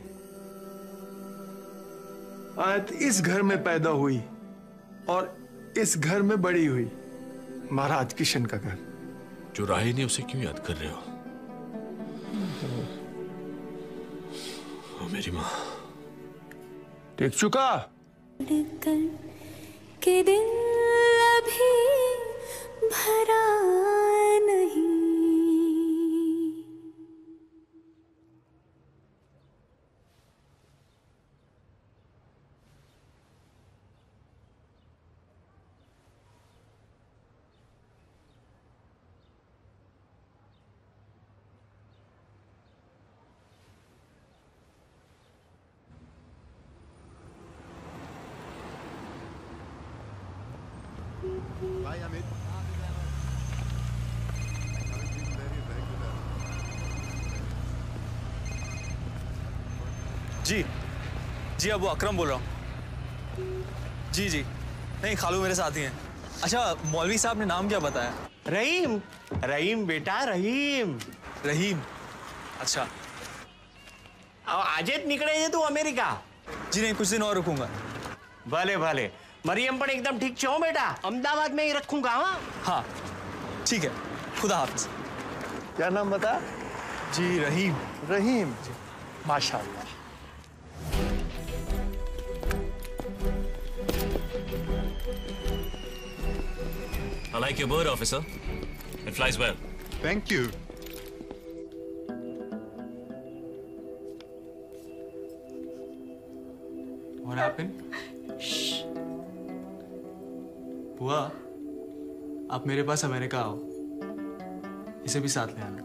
आयत इस घर में पैदा हुई और इस घर में बड़ी हुई। महाराज किशन का घर। जो राही नहीं उसे क्यों याद कर रहे हो? मेरी माँ देख चुका के दिल अभी भरा नहीं। जी जी, अब वो अकरम बोल रहा हूँ। जी जी, नहीं खालू मेरे साथ ही हैं। अच्छा मौलवी साहब ने नाम क्या बताया? रहीम। रहीम बेटा, रहीम। रहीम, अच्छा। अब आज निकले ये तू अमेरिका? जी नहीं, कुछ दिन और रुकूंगा। भले भले। मरियम पर एकदम ठीक छो बेटा, अहमदाबाद में ही रखूंगा। हाँ ठीक है, खुदा हाफिज। क्या नाम बता? जी रहीम। रहीम, माशाल्लाह। I like your bird, officer. It flies well. Thank you. What happened? Shh. बुआ, आप मेरे पास अमेरिका आओ। इसे भी साथ ले आना।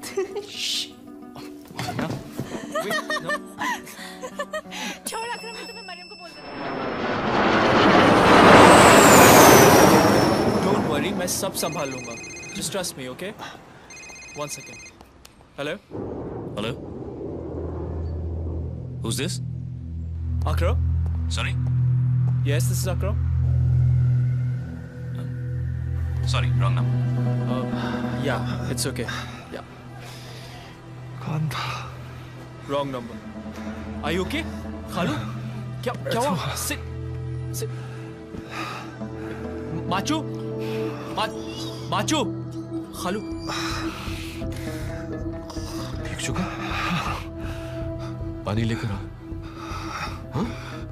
छोड़ अकरम, मैं तुम्हें मरियम को बोल Don't worry, मैं सब संभाल लूंगा। Just trust me, okay? One second. Hello? Hello? Who's this? Akram? Sorry? Yes, this is Akram. Sorry, wrong number. Yeah, it's okay. Yeah. कौन था? Wrong number. Are you okay? खालू? क्या हुआ? Sit. Sit. माचू? माचू? खालू? ठीक चुका? पानी लेकर आ। हाँ?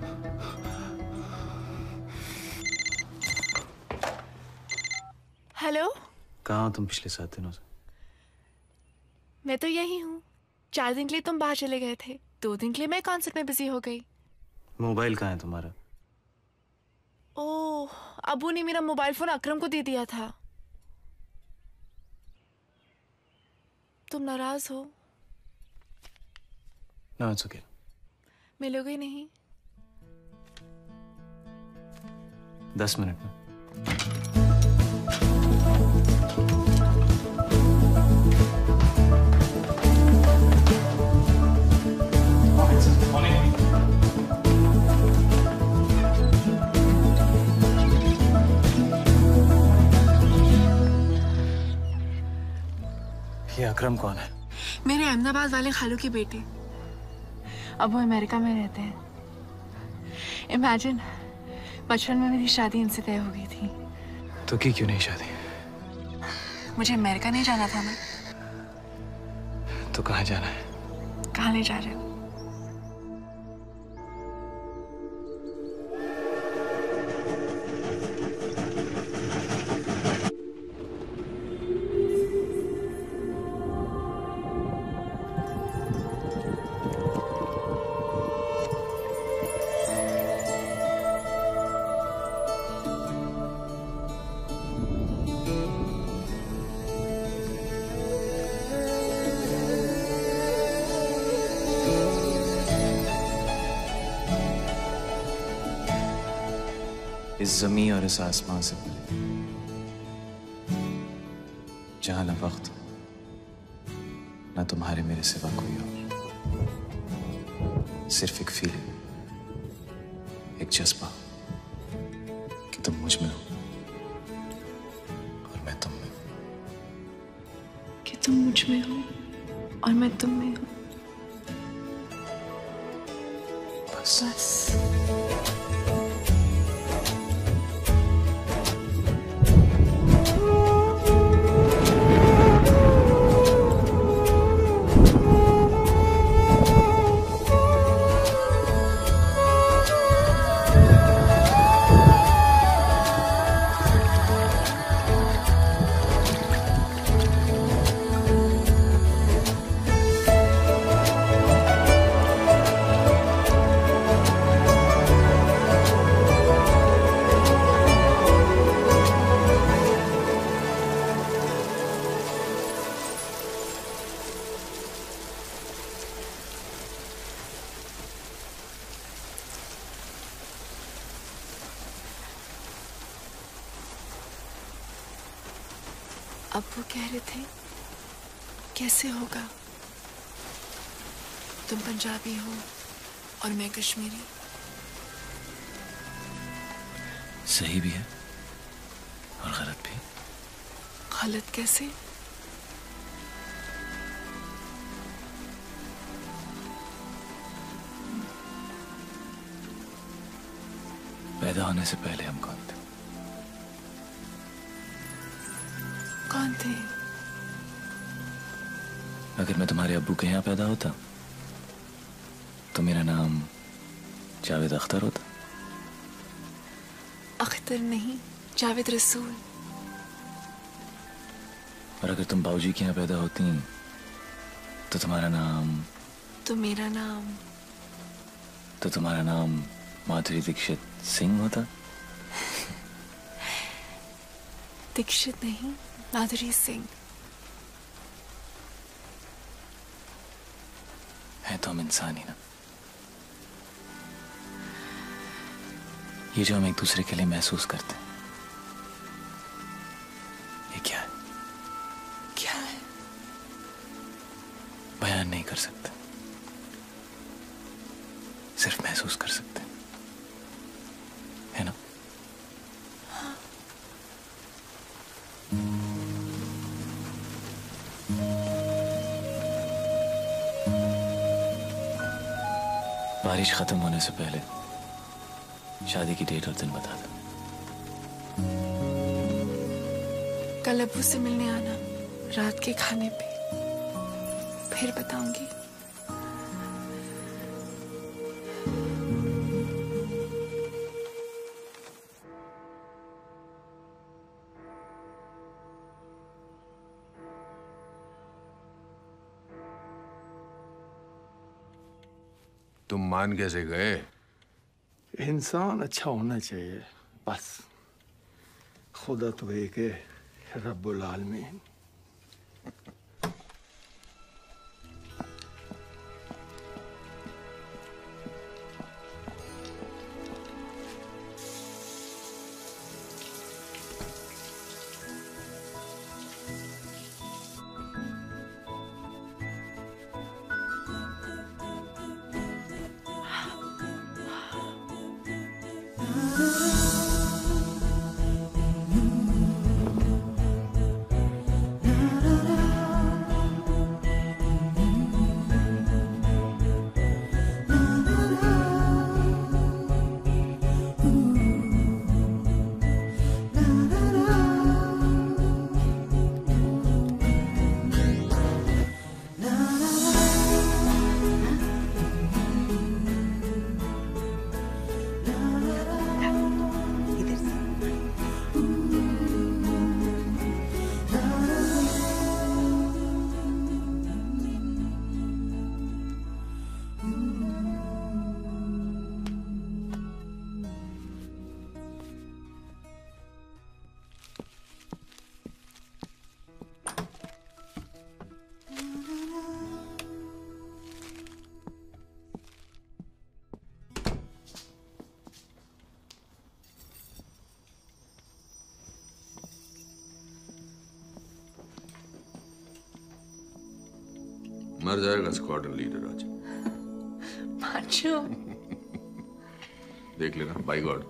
हेलो, कहाँ हो तुम पिछले 7 दिनों से? मैं तो यही हूँ। 4 दिन के लिए तुम बाहर चले गए थे, 2 दिन के लिए मैं कॉन्सर्ट में बिजी हो गई। मोबाइल कहाँ है तुम्हारा? ओह, अबू ने मेरा मोबाइल फोन अकरम को दे दिया था। तुम नाराज हो? No, it's okay. मिलोगे नहीं? 10 मिनट में। ये अकरम कौन है? मेरे अहमदाबाद वाले खालू की बेटी। अब वो अमेरिका में रहते हैं। इमेजिन, बचपन में मेरी शादी इनसे तय हो गई थी। तो की क्यों नहीं शादी? मुझे अमेरिका नहीं जाना था ना। तो कहाँ जाना है? कहाँ ले जा रहे हो? इस ज़मीं और इस आसमां से परे, जहां न वक्त न तुम्हारे मेरे सिवा कोई और, सिर्फ एक फीलिंग, एक जज्बा कि तुम मुझ में हो और मैं तुम में हूं। कि तुम मुझ में हो और मैं तुम में हूं। बस अब वो कह रहे थे कैसे होगा, तुम पंजाबी हो और मैं कश्मीरी। सही भी है और गलत भी। गलत कैसे? पैदा होने से पहले हम कौन थे? कौन थे? अगर मैं तुम्हारे अब्बू के यहाँ पैदा होता तो मेरा नाम जावेद अख्तर होता। अख्तर नहीं, जावेद रसूल। और अगर तुम बाबूजी के यहाँ पैदा होती तो तुम्हारा नाम माधुरी दीक्षित सिंह होता। दीक्षित नहीं, माधुरी सिंह। है तो हम इंसान ही ना। ये जो हम एक दूसरे के लिए महसूस करते हैं, ये क्या है? क्या है? बयान नहीं कर सकते, सिर्फ महसूस कर सकते हैं, है ना? हाँ। बारिश खत्म होने से पहले शादी की डेट और दिन बता दो। कल अब्बू से मिलने आना रात के खाने पे, फिर बताऊंगी। तुम मान कैसे गए? इंसान अच्छा होना चाहिए बस। खुदा तो एक है, रब्बुल आलमीन। मर जाएगा स्क्वाड्रन लीडर आज। पांचू देख लेना, बाय गॉड।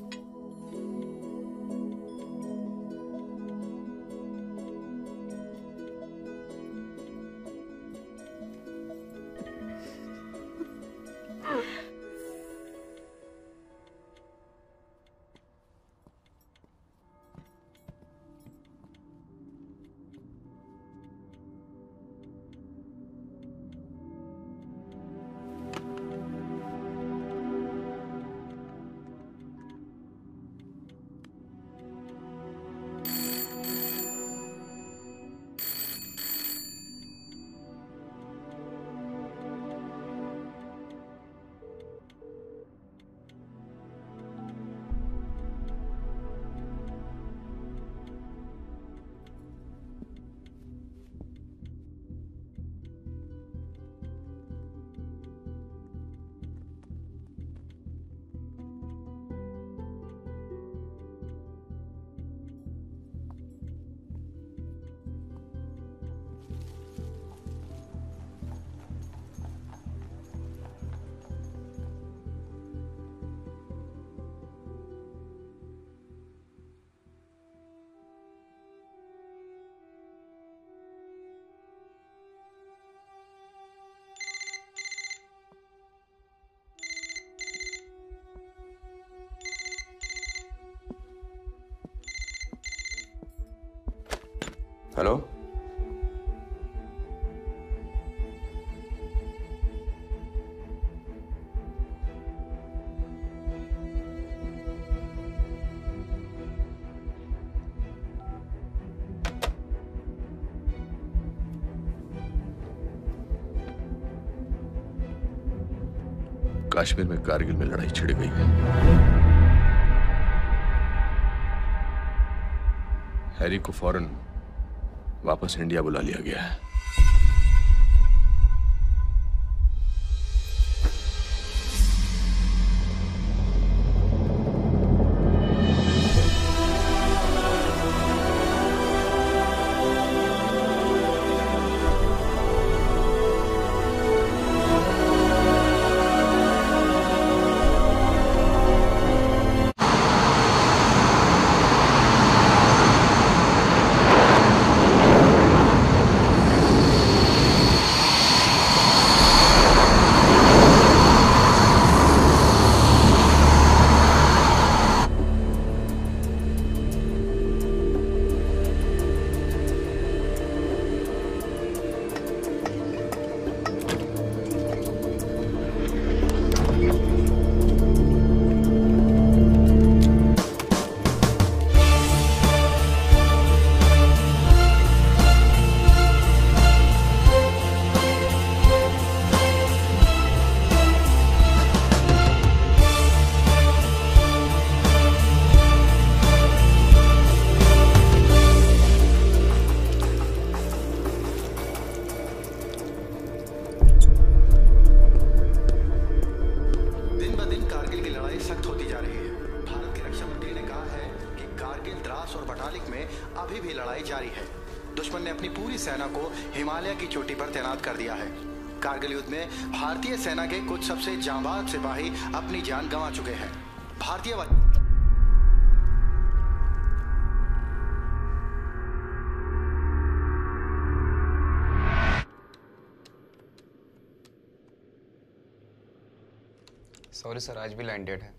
हेलो, कश्मीर में कारगिल में लड़ाई छिड़ गई है। हैरी को फौरन वापस इंडिया बुला लिया गया है। दुश्मन ने अपनी पूरी सेना को हिमालय की चोटी पर तैनात कर दिया है। कारगिल युद्ध में भारतीय सेना के कुछ सबसे जांबाज सिपाही अपनी जान गंवा चुके हैं। भारतीय सॉरी सर, आज भी लैंड डेट है।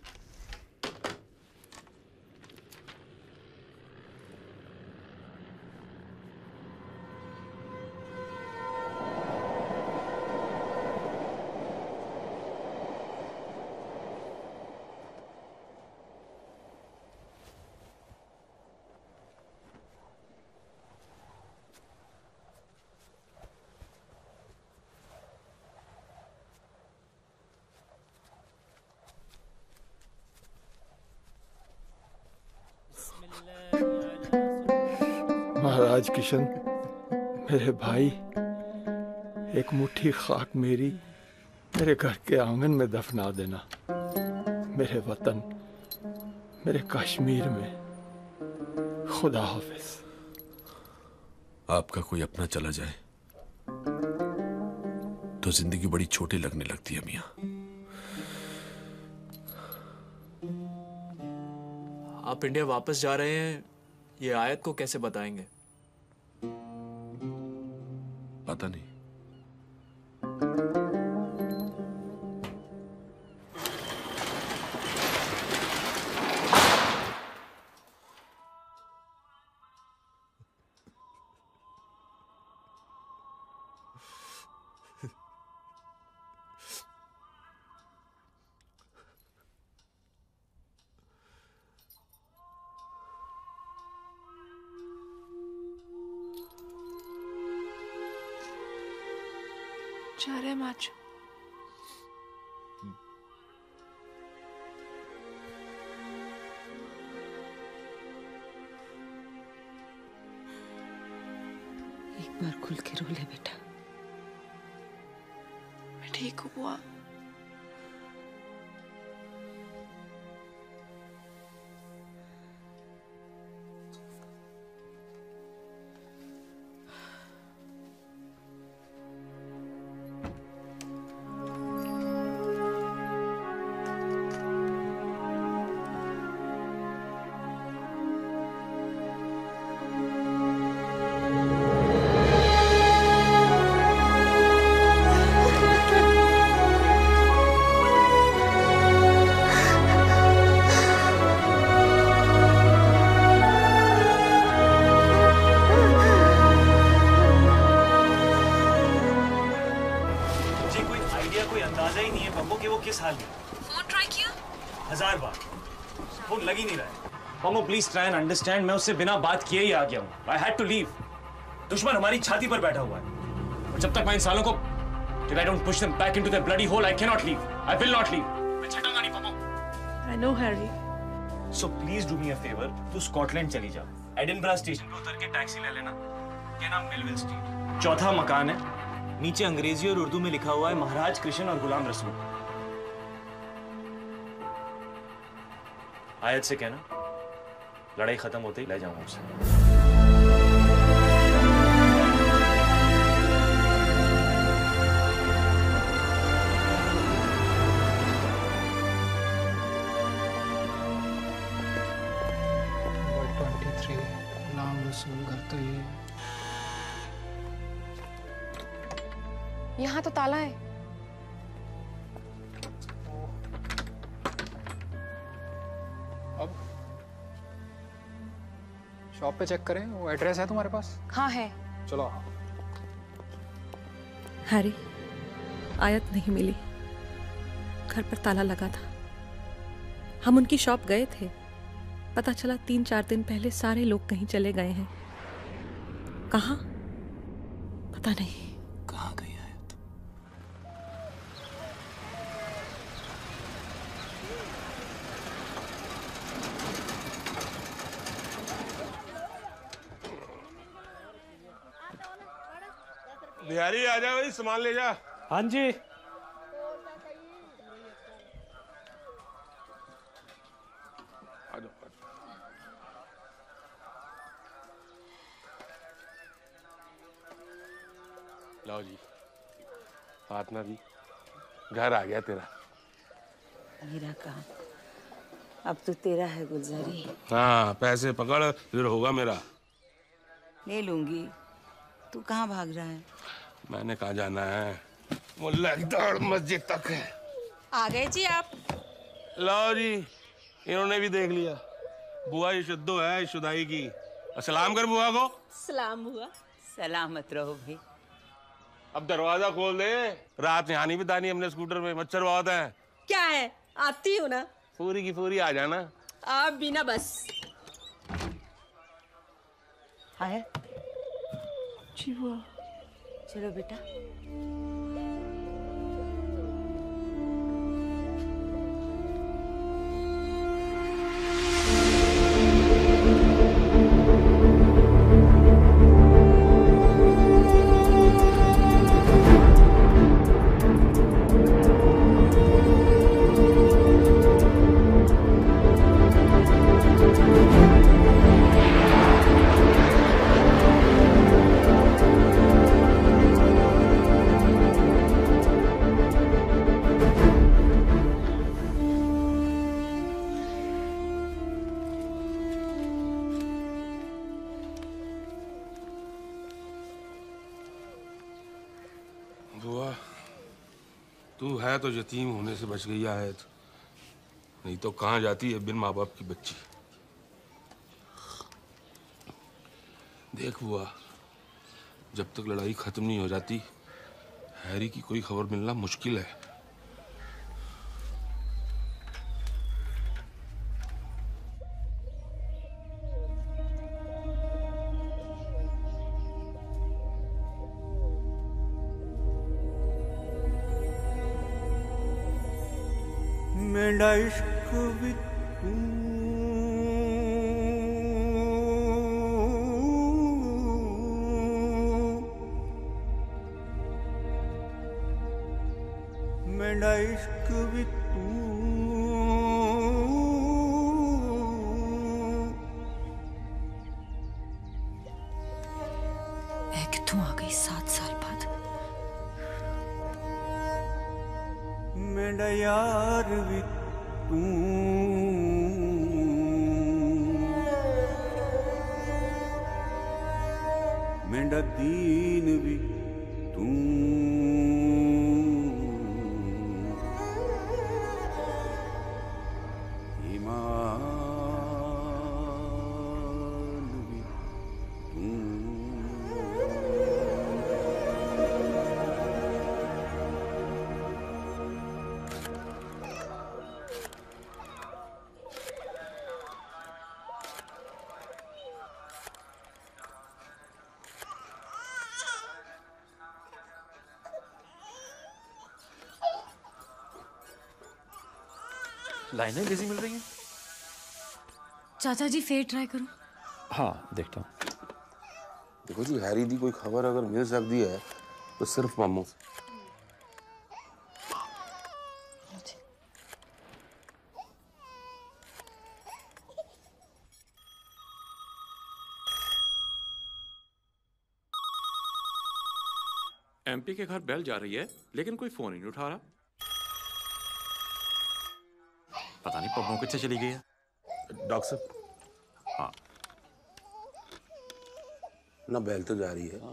महाराज किशन, मेरे भाई, एक मुट्ठी खाक मेरे घर के आंगन में दफना देना। मेरे वतन, मेरे कश्मीर में। खुदा हाफिज। आपका कोई अपना चला जाए तो जिंदगी बड़ी छोटी लगने लगती है मियां। आप इंडिया वापस जा रहे हैं, ये आयत को कैसे बताएंगे? पता नहीं। जा रहे हैं माचू। एक बार खुल के रो ले बेटा। मैं ठीक हूँ बुआ। प्लीज ट्राई एंड अंडरस्टैंड, मैं उससे बिना बात किए ही आ गया हूँ। I had to leave। दुश्मन हमारी छाती पर बैठा हुआ है और जब तक मैं इन सालों को If I don't push them back into their bloody hole, I cannot leave. I will not leave. मैं छटांगा नहीं पापा। I know Harry. So please do me a favor, तू स्कॉटलैंड चली जा। एडिनबरा स्टेशन पे उतर के टैक्सी ले लेना। कहना मिलविल स्ट्रीट। चौथा मकान है, नीचे अंग्रेजी और उर्दू में लिखा हुआ है महाराज कृष्ण और गुलाम रसूल। आयत से कहना लड़ाई खत्म होते ही ले जाऊंगा उसे। गुलाम रसूल घर तो ये। यहाँ तो ताला है। शॉप पे चेक करें, वो एड्रेस है तुम्हारे पास? हाँ है। चलो। हैरी, आयत नहीं मिली। घर पर ताला लगा था। हम उनकी शॉप गए थे। पता चला 3-4 दिन पहले सारे लोग कहीं चले गए हैं। कहाँ? पता नहीं। कहाँ गई आयत? बिहारी आ जा भाई, सामान ले जा। हाँ जी। लो जी, फातिमा भी घर आ गया तेरा। मेरा काम अब तो तेरा है गुलजारी। हाँ, पैसे पकड़ फिर होगा मेरा। ले लूंगी। तू कहाँ भाग रहा है? मैंने कहाँ जाना है, मुल्ला की दौड़ मस्जिद तक है। आ गए जी आप। लो जी, इन्होंने भी देख लिया। बुआ ये शुद्धो है शुदाई की। सलाम कर बुआ को। सलाम हुआ। सलामत रहो भाई। अब दरवाजा खोल दे, रात यहाँ नहीं बितानी हमने स्कूटर में, मच्छर बहुत है। क्या है, आती हूँ ना। पूरी की पूरी आ जाना। आप भी ना बस। है जी बुआ। चलो बेटा। तू है तो यतीम होने से बच गई आयत, नहीं तो कहाँ जाती है बिन माँ बाप की बच्ची। देख बुआ, जब तक लड़ाई खत्म नहीं हो जाती हैरी की कोई खबर मिलना मुश्किल है। मेरा इश्क भी तू, मेरा इश्क भी तू, मैं कितों आ गई 7 साल बाद। मेरा यार भी तू, मेरा दीन भी तू, ईमान भी तू। लाइनें बिजी मिल रही हैं। चाचा जी फिर ट्राई करो। हाँ देखता हूँ। देखो जी, हैरी दी कोई खबर अगर मिल सकती है तो सिर्फ मामू से। एमपी के घर बेल जा रही है लेकिन कोई फोन ही नहीं उठा रहा। पता नहीं पब्बों कितने चली गई है। डॉक्टर साहब। हाँ ना, बेल तो जा रही है।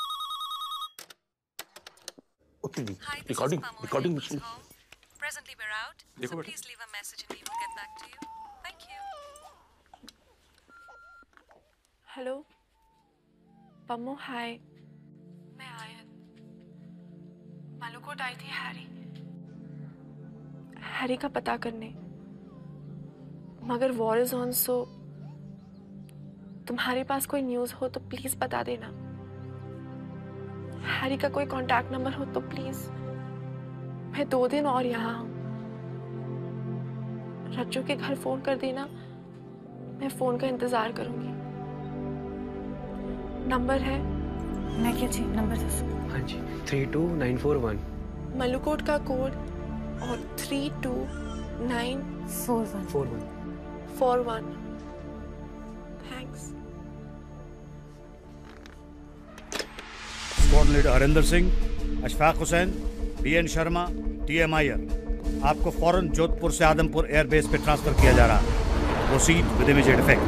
Recording recording machine. Presently we're out. देखो So बेटा। please leave a message and we will get back to you. Thank you. Hello Pammu, hi. मैं आयत मालूकोट आई थी हैरी का पता करने, मगर वॉर इज ऑन, सो तुम्हारे पास कोई न्यूज़ हो तो प्लीज बता देना। हैरी का कोई कांटेक्ट नंबर हो तो प्लीज। मैं 2 दिन और यहाँ हूँ। रज्जू के घर फोन कर देना, मैं फोन का इंतजार करूंगी। नंबर है? मैं क्या चाहिए नंबर दो। हाँ जी, 32941। मलुकोट का कोड और 32941। Thanks. Squad leader Harinder Singh, Ashfaq Hussain, BN Sharma, TM Iyer, आपको फौरन जोधपुर से आदमपुर एयरबेस पे ट्रांसफर किया जा रहा है। Proceed with immediate effect.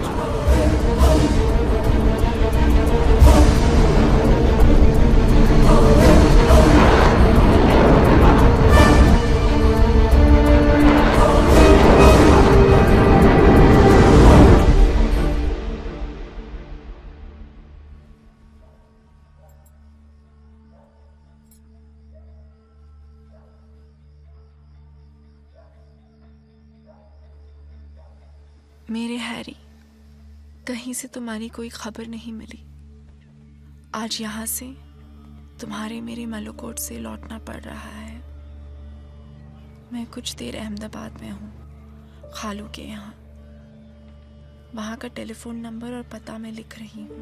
मेरे हैरी, कहीं से तुम्हारी कोई खबर नहीं मिली। आज यहाँ से तुम्हारे मेरे मलुकोट से लौटना पड़ रहा है। मैं कुछ देर अहमदाबाद में हूँ, खालू के यहाँ। वहाँ का टेलीफोन नंबर और पता मैं लिख रही हूँ।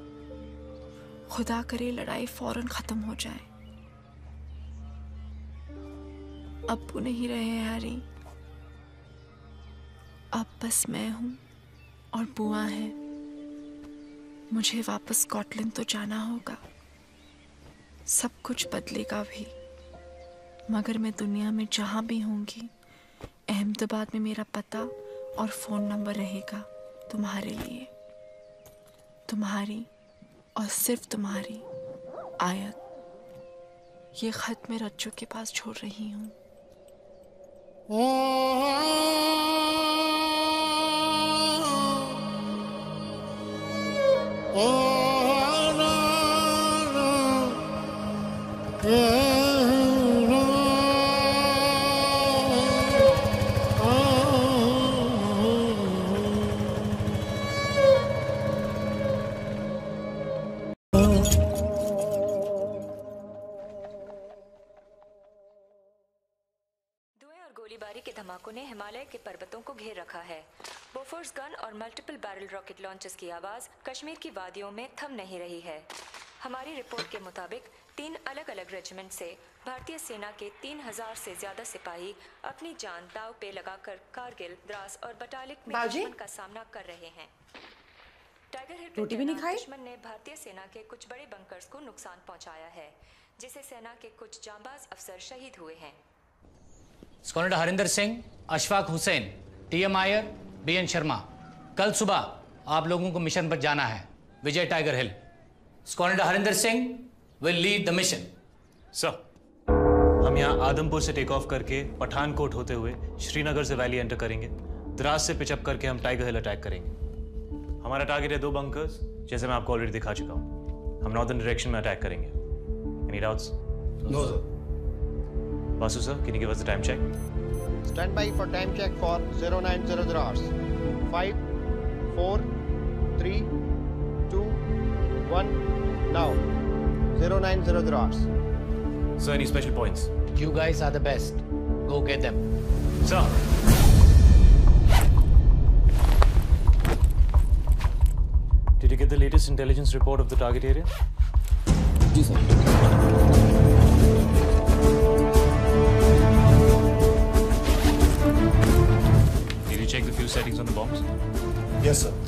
खुदा करे लड़ाई फौरन खत्म हो जाए। अब्बू नहीं रहे हैरी, अब बस मैं हूँ और बुआ है। मुझे वापस स्कॉटलैंड तो जाना होगा। सब कुछ बदलेगा भी, मगर मैं दुनिया में जहाँ भी होंगी, अहमदाबाद में मेरा पता और फ़ोन नंबर रहेगा तुम्हारे लिए। तुम्हारी और सिर्फ तुम्हारी आयत। ये खत मैं रज्जू के पास छोड़ रही हूँ। गोलीबारी के धमाकों ने हिमालय के पर्वतों को घेर रखा है। बोफोर्स गन और मल्टीपल बैरल रॉकेट लॉन्चर्स की आवाज कश्मीर की वादियों में थम नहीं रही है। हमारी रिपोर्ट के मुताबिक 3 अलग-अलग रेजिमेंट से भारतीय सेना के 3000 से ज्यादा सिपाही अपनी जान दांव पे लगाकर कारगिल, द्रास और बटालिक में दुश्मन का सामना कर रहे हैं। टाइगर हिल रोटी भी नहीं खाई? दुश्मन ने भारतीय सेना के कुछ बड़े बंकर्स को नुकसान पहुंचाया है, जिसे सेना के कुछ जांबाज अफसर शहीद हुए हैं। Squadron Harinder Singh, Ashfaq Hussain, TM Iyer, BN Sharma, कल सुबह आप लोगों को मिशन पर जाना है, Vijay Tiger Hill. Squadron Harinder Singh will lead the mission. Sir, हम यहाँ आदमपुर से टेक ऑफ करके पठानकोट होते हुए श्रीनगर से वैली एंटर करेंगे। द्रास से पिचअप करके हम टाइगर हिल अटैक करेंगे। हमारा टारगेट है 2 बंकर्स, जैसे मैं आपको ऑलरेडी दिखा चुका हूँ। हम नॉर्दर्न डायरेक्शन में अटैक करेंगे। Any doubts? No sir. Vasu sir, can you give us the time check? Stand by for time check for 0900 hours. 5, 4, 3, 2, 1, now. 0900 hours. Sir, any special points? You guys are the best. Go get them. Sir. Did you get the latest intelligence report of the target area? जी sir. Check the fuse settings on the bombs? Yes, sir.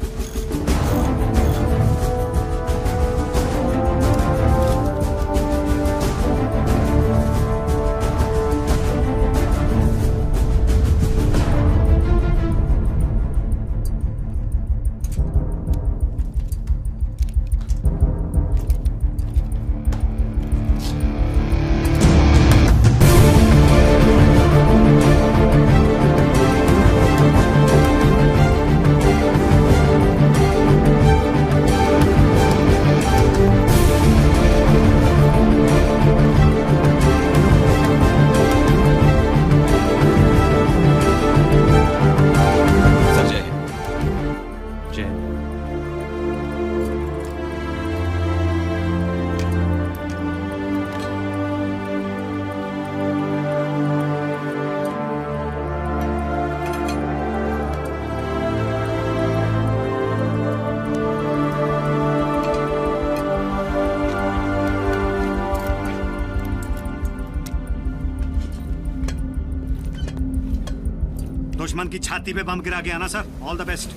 दुश्मन की छाती पे बम गिरा के आना sir. All the best.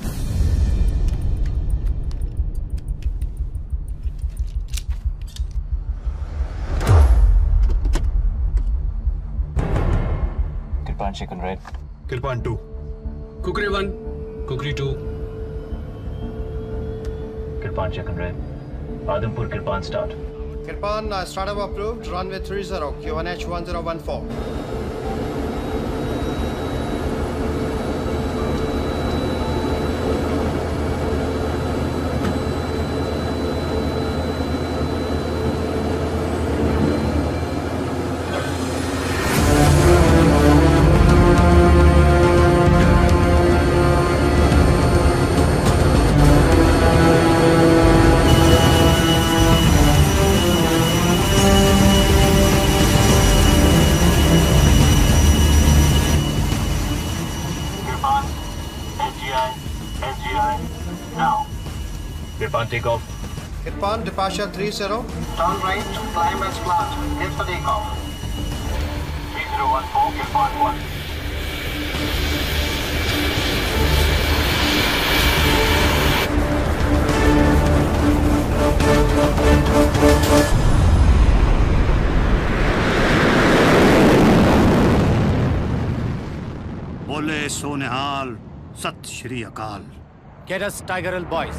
Kirpan chicken red. Kirpan 2. Kukri 1, Kukri 2. Kirpan chicken red. Adampur Kirpan start. Kirpan, startup approved. Runway 30, QNH 1014. Kirpan take off. Kirpan, departure 30. Turn right, climb as planned. Head for takeoff. 3014, Kirpan 1. बोले सोनिहाल, सत श्री अकाल। Get us Tiger Hill, boys.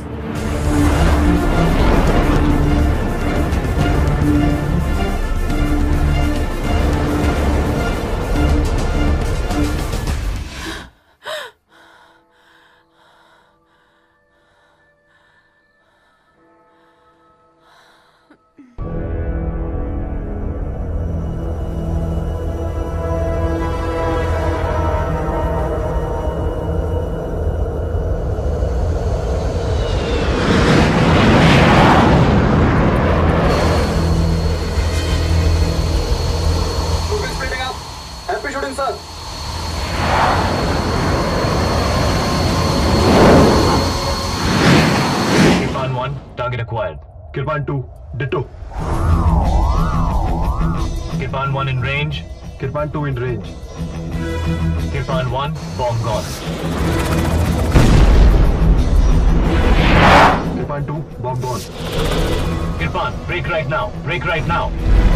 1, target acquired. Kirpan 2, ditto. Kirpan 1 in range. Kirpan 2 in range. Kirpan 1, bomb gone. Kirpan 2, bomb gone. Kirpan, break right now. Break right now.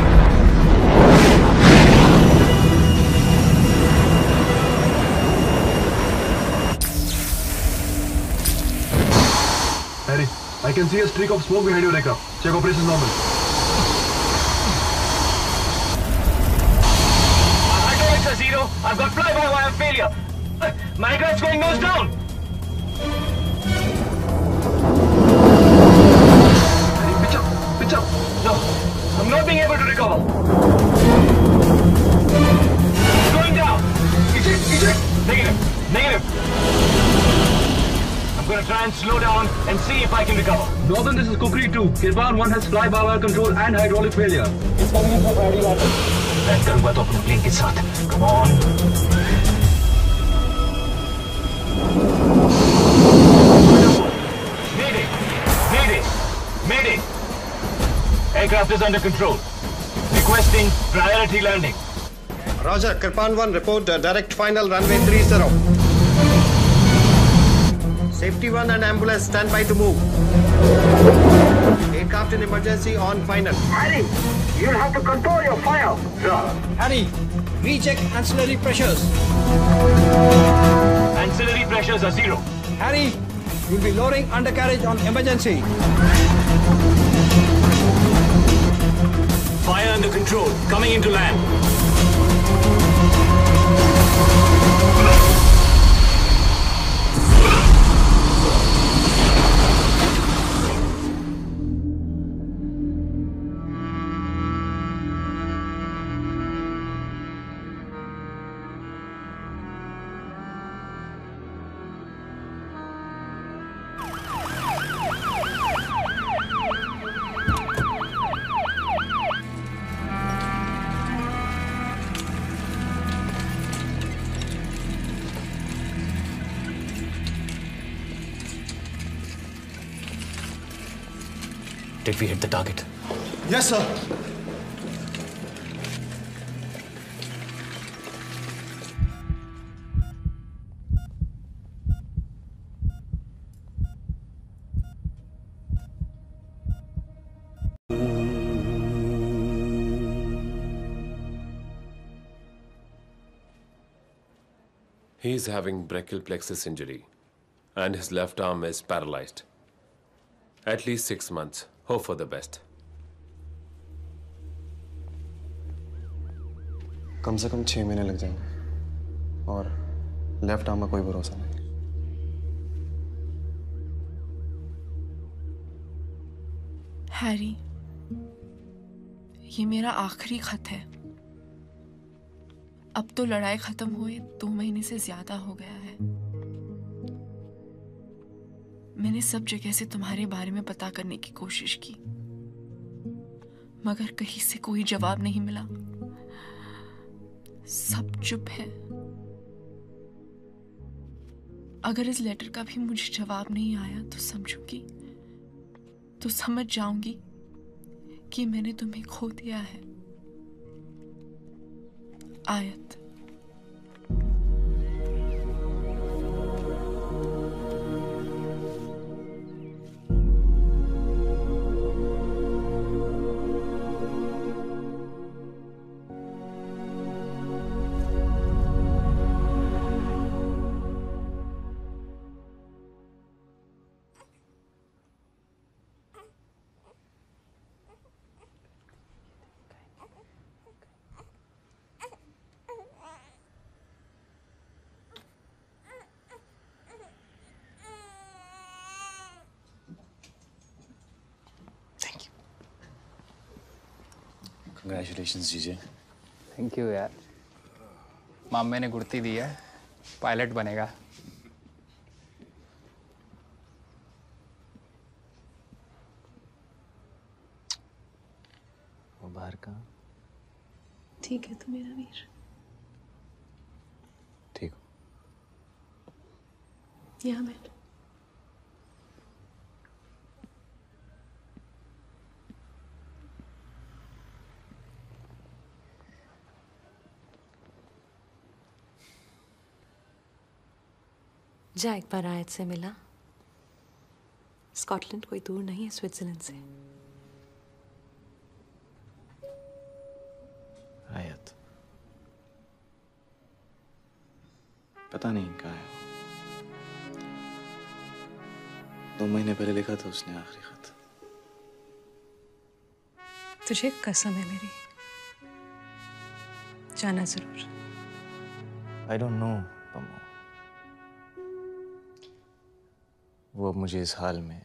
Harry, I can see a streak of smoke behind your aircraft. Check operations normal. Hydraulics are 0. I've got fly-by-wire failure. My aircraft's going nose down. Harry, pitch up. Pitch up. No, I'm not being able to recover. It's going down. Eject. Negative. I'm going to try and slow down and see if I can recover. Northern, this is Kukri 2. Kirpan 1 has fly-by-wire control and hydraulic failure. It's coming in from priority landing. Land करूंगा तो अपने plane के साथ. Come on. Mayday. Aircraft is under control. Requesting priority landing. Roger, Kirpan 1, report direct final runway 30. Safety 1 and ambulance stand by to move. Aircraft in emergency on final. Harry, you'll have to control your fire. Harry, recheck ancillary pressures. Ancillary pressures are 0. Harry, you'll be lowering undercarriage on emergency. Fire under control. Coming into land. Did we hit the target? Yes, sir. He is having brachial plexus injury and his left arm is paralyzed. At least 6 months. Hope for the best. कम से कम 6 महीने लग जाएंगे और left arm में कोई भरोसा नहीं. Harry, ये मेरा आखिरी खत है. अब तो लड़ाई खत्म हुए 2 महीने से ज्यादा हो गया है. मैंने सब जगह से तुम्हारे बारे में पता करने की कोशिश की, मगर कहीं से कोई जवाब नहीं मिला. सब चुप है. अगर इस लेटर का भी मुझे जवाब नहीं आया तो समझ जाऊंगी कि मैंने तुम्हें खो दिया है. आयत. Congratulations, जीजे. थैंक यू यार. मामे ने गुड़ती दी है, पायलट बनेगा. वो बाहर का. ठीक है तू मेरा वीर. ठीक हो. यहाँ बैठ. जा एक बार आयत से मिला। स्कॉटलैंड कोई दूर नहीं है स्विट्जरलैंड से। आयत पता नहीं कहाँ है। 2 महीने पहले लिखा था उसने आखिरी खत। तुझे कसम है मेरी, जाना जरूर। I don't know, Pammo. वो अब मुझे इस हाल में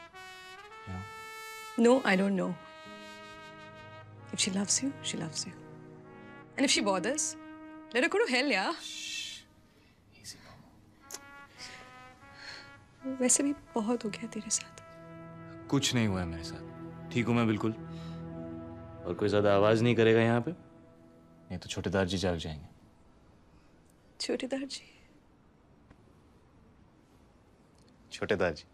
No, I don't know. If she loves you, she loves you. And if she bothers, let her go to hell, yeah? Easy, वैसे भी बहुत हो गया तेरे साथ। कुछ नहीं हुआ है मेरे साथ, ठीक हूँ मैं बिल्कुल। और कोई ज्यादा आवाज नहीं करेगा यहाँ पे, नहीं तो छोटेदार जी जाग जाएंगे। छोटेदार जी? छोटेदार जी।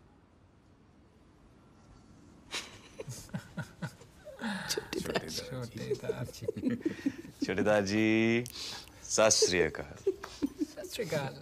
छोटेदार जी, सत श्री अकाल। सत श्री अकाल।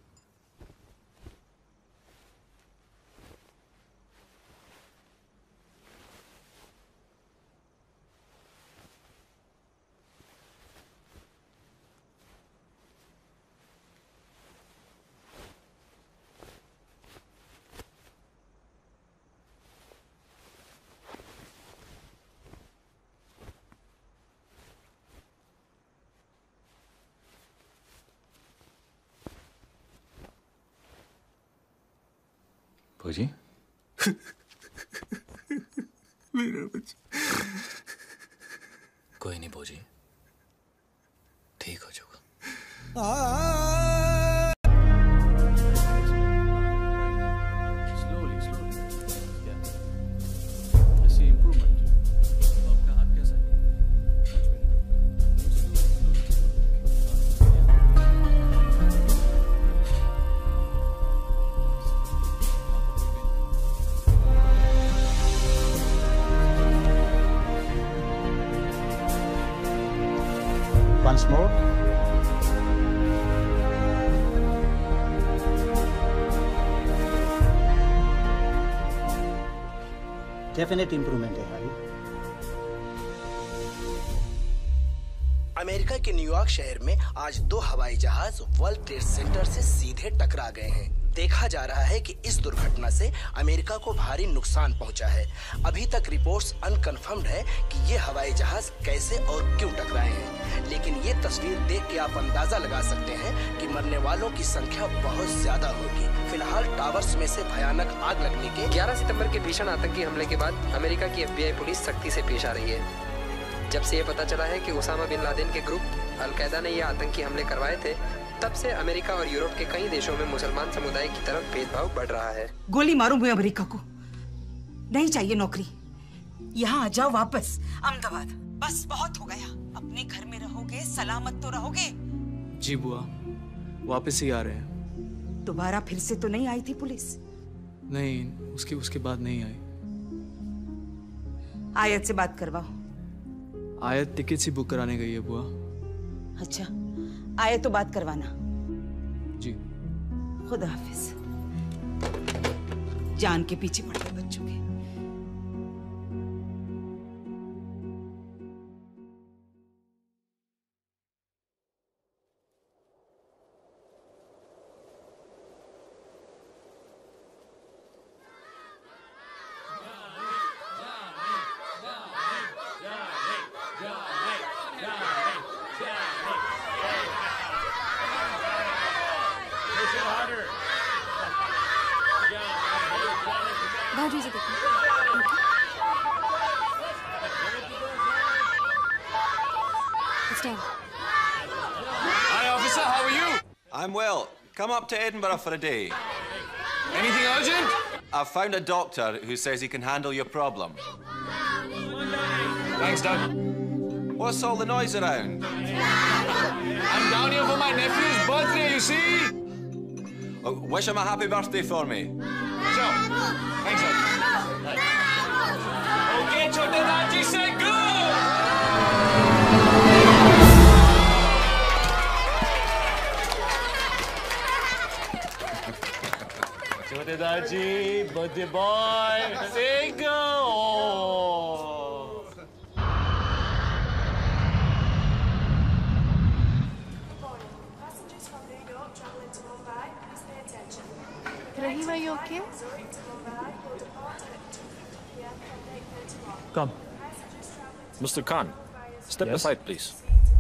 भौजी मेरा बच्चा। कोई नहीं भौजी, ठीक हो जाएगा। Slowly, slowly. Yeah. I see improvement. आपका हाथ कैसा है? Once more. Definite improvement है हारी। अमेरिका के न्यूयॉर्क शहर में आज 2 हवाई जहाज वर्ल्ड ट्रेड सेंटर से सीधे टकरा गए हैं। देखा जा रहा है कि इस दुर्घटना से अमेरिका को भारी नुकसान पहुंचा है। अभी तक रिपोर्ट्स अनकन्फर्म्ड है कि ये हवाई जहाज कैसे और क्यों टकराए हैं, लेकिन ये तस्वीर देख के आप अंदाजा लगा सकते हैं कि मरने वालों की संख्या बहुत ज्यादा होगी। फिलहाल टावर्स में से भयानक आग लगने के 11 सितंबर के भीषण आतंकी हमले के बाद अमेरिका की FBI पुलिस सख्ती से पेश आ रही है। जब से ये पता चला है कि उसामा बिन लादेन के ग्रुप अल-कायदा ने ये आतंकी हमले करवाए थे, तब से अमेरिका और यूरोप के कई देशों में मुसलमान समुदाय की तरफ भेदभाव बढ़ रहा है। गोली मारूं मैं अमेरिका को, नहीं चाहिए नौकरी। यहाँ आ जाओ वापस अहमदाबाद, बस बहुत हो गया। अपने घर में रहोगे, सलामत तो रहोगे। जी बुआ, वापस ही आ रहे हैं। दोबारा फिर से तो नहीं आई थी पुलिस? नहीं, उसके बाद नहीं आई। आयत से बात करवाओ। आयत टिकट ही बुक कराने गई है बुआ। अच्छा, आए तो बात करवाना। जी। खुदा हाफिज। जान के पीछे पड़ गए बच्चों के। बाजू से देखो। Hi, officer. How are you? I'm well. Come up to Edinburgh for a day. Anything urgent? I've found a doctor who says he can handle your problem. Thanks, Doug. What's all the noise around? I'm down here for my nephew's birthday, you see? Oh, wish him a happy birthday for me. Sure. Thanks, Doug. Okay, Chote Daji, say good! G, birthday boy, sing. Oh. Rahim, are you okay? Come. Mr. Khan, step aside, please.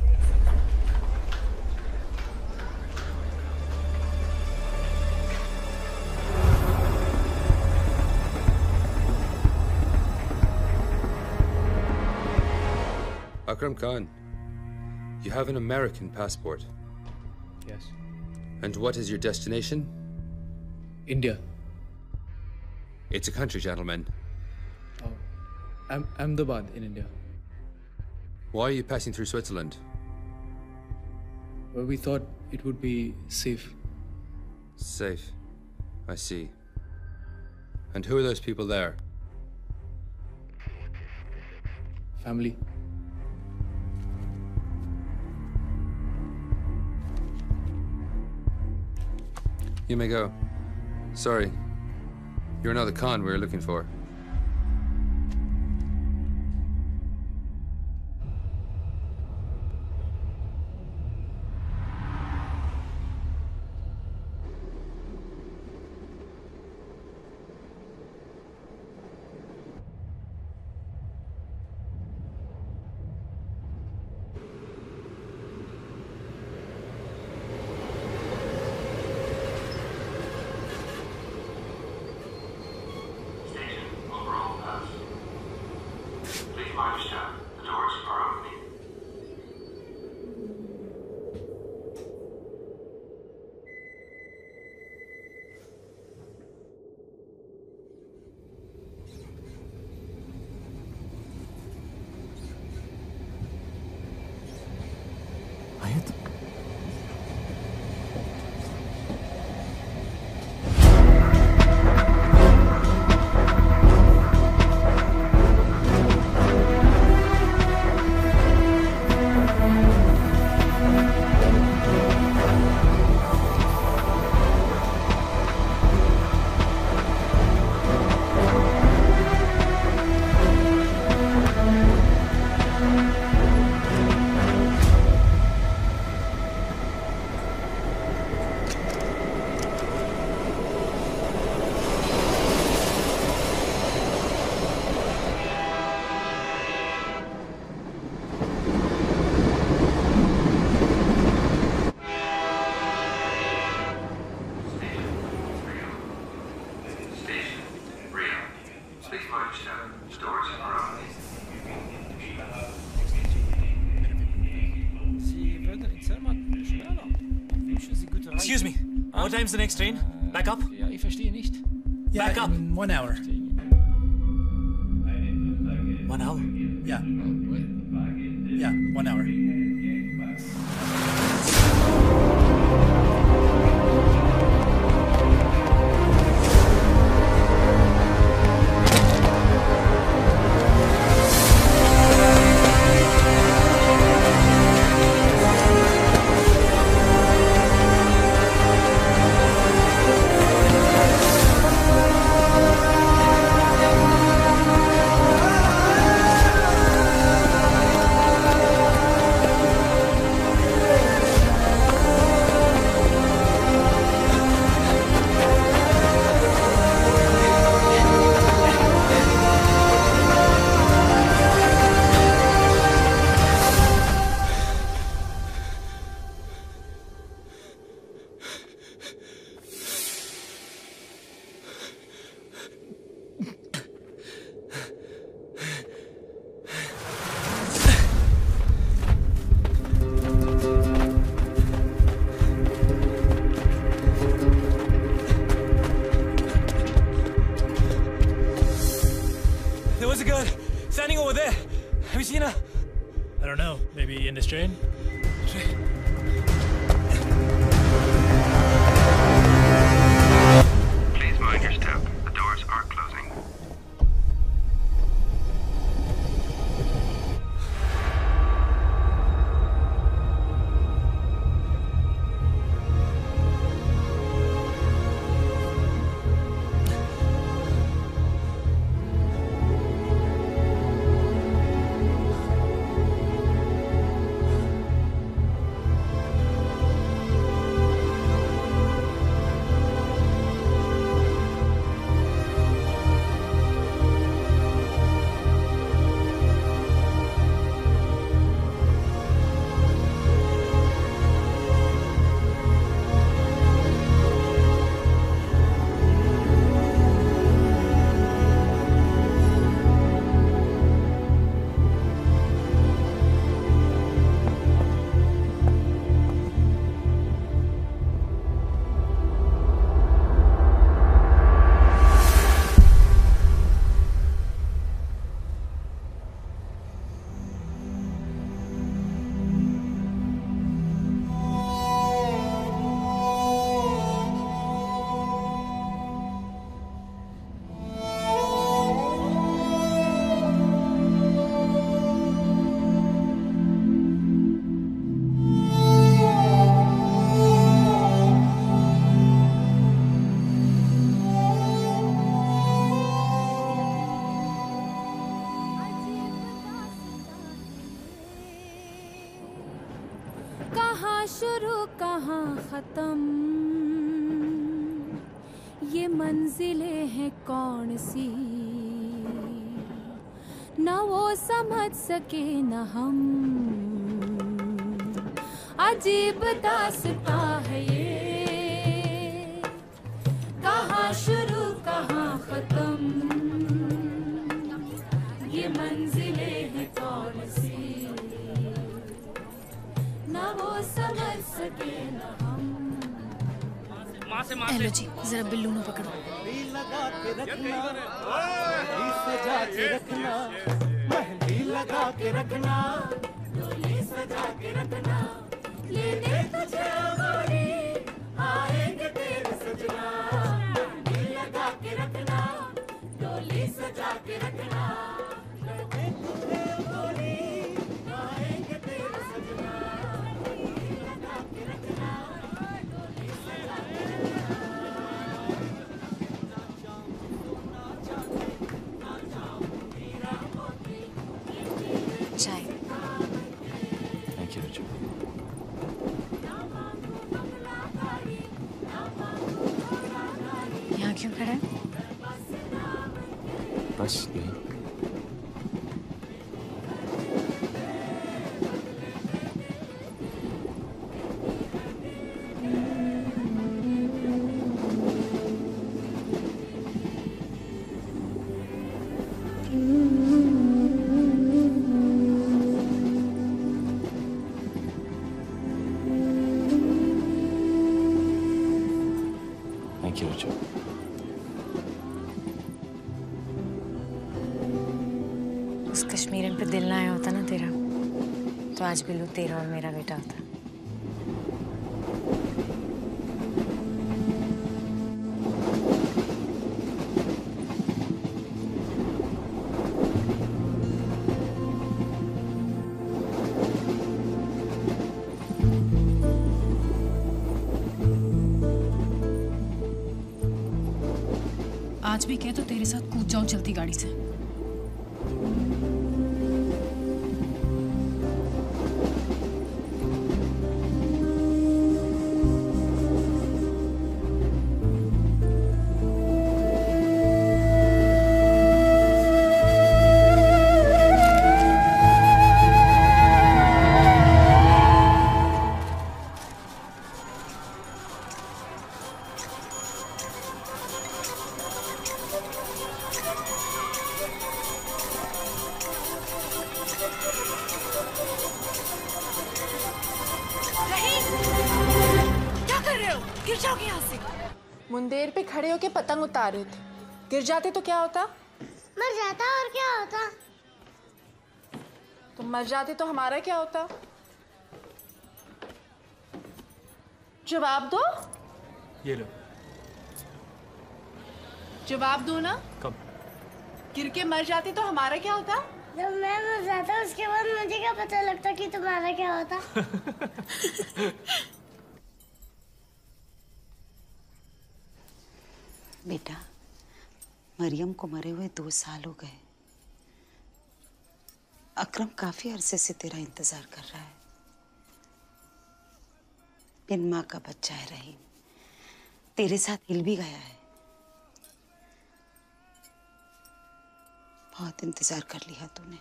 Akram Khan, you have an American passport. Yes. And what is your destination? India. It's a country, gentlemen. Ahmedabad in India. Why are you passing through Switzerland? Well, we thought it would be safe. Safe. I see. And who are those people there? Family. You may go. Sorry. You're not the Khan we were looking for. Excuse me. What time's the next train? Back up? Ja, ich verstehe nicht. Back up. In 1 hour. 1 hour? Yeah. Yeah, 1 hour. Standing over there. Have you seen her? I don't know. Maybe in this train? Please mind your step. The doors are closing. शुरू कहाँ खत्म, ये मंजिलें हैं कौन सी, न वो समझ सके न हम। अजीब दास्तां है ये, कहाँ शुरू कहाँ खत्म, ये मंजिलें हैं कौन सी, न वो समझ सके न हम। हेलो जी, जरा बिल्लू न पकड़ो। लगा के रखना, सजा के रखना, मेहंदी लगा के रखना, डोली सजा के रखना, लेने तुझे गोरी आएंगे तेरे सजना। मेहंदी लगा के रखना, डोली सजा के रखना, लेने तुझे गोरी आएंगे तेरे सजना। मेहंदी लगा के रखना, डोली सजा के रखना। चाय। Thank you Ruchi. यहाँ क्यों खड़ा है? बस यही। Thank you, Richard. उस कश्मीरन पे दिल ना आया होता ना तेरा, तो आज बिल्लू तेरा और मेरा बेटा होता। आज भी कह तो तेरे साथ कूद जाऊं चलती गाड़ी से। मुंदेर पे खड़े होके पतंग उतार रहे थे, गिर जाते तो क्या होता? मर जाता। और क्या होता? तुम मर जाते तो हमारा क्या होता? जवाब दो। ये लो। जवाब दो ना। कब? गिर के मर जाते तो हमारा क्या होता? जब मैं मर जाता उसके बाद मुझे क्या पता लगता कि तुम्हारा क्या होता? बेटा, मरियम को मरे हुए 2 साल हो गए। अकरम काफी अरसे से तेरा इंतजार कर रहा है। बिन माँ का बच्चा है रहीम, तेरे साथ हिल भी गया है। बहुत इंतजार कर लिया तूने,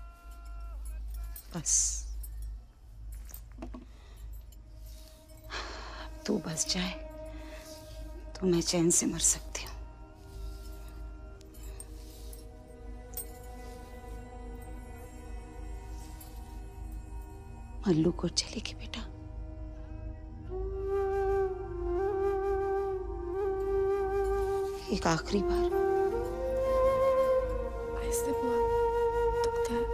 बस तू बस जाए तो मैं चैन से मर सकती हूँ। मल्लू को चलेगी बेटा? एक आखिरी बार। ऐसे बुआ दुखता है।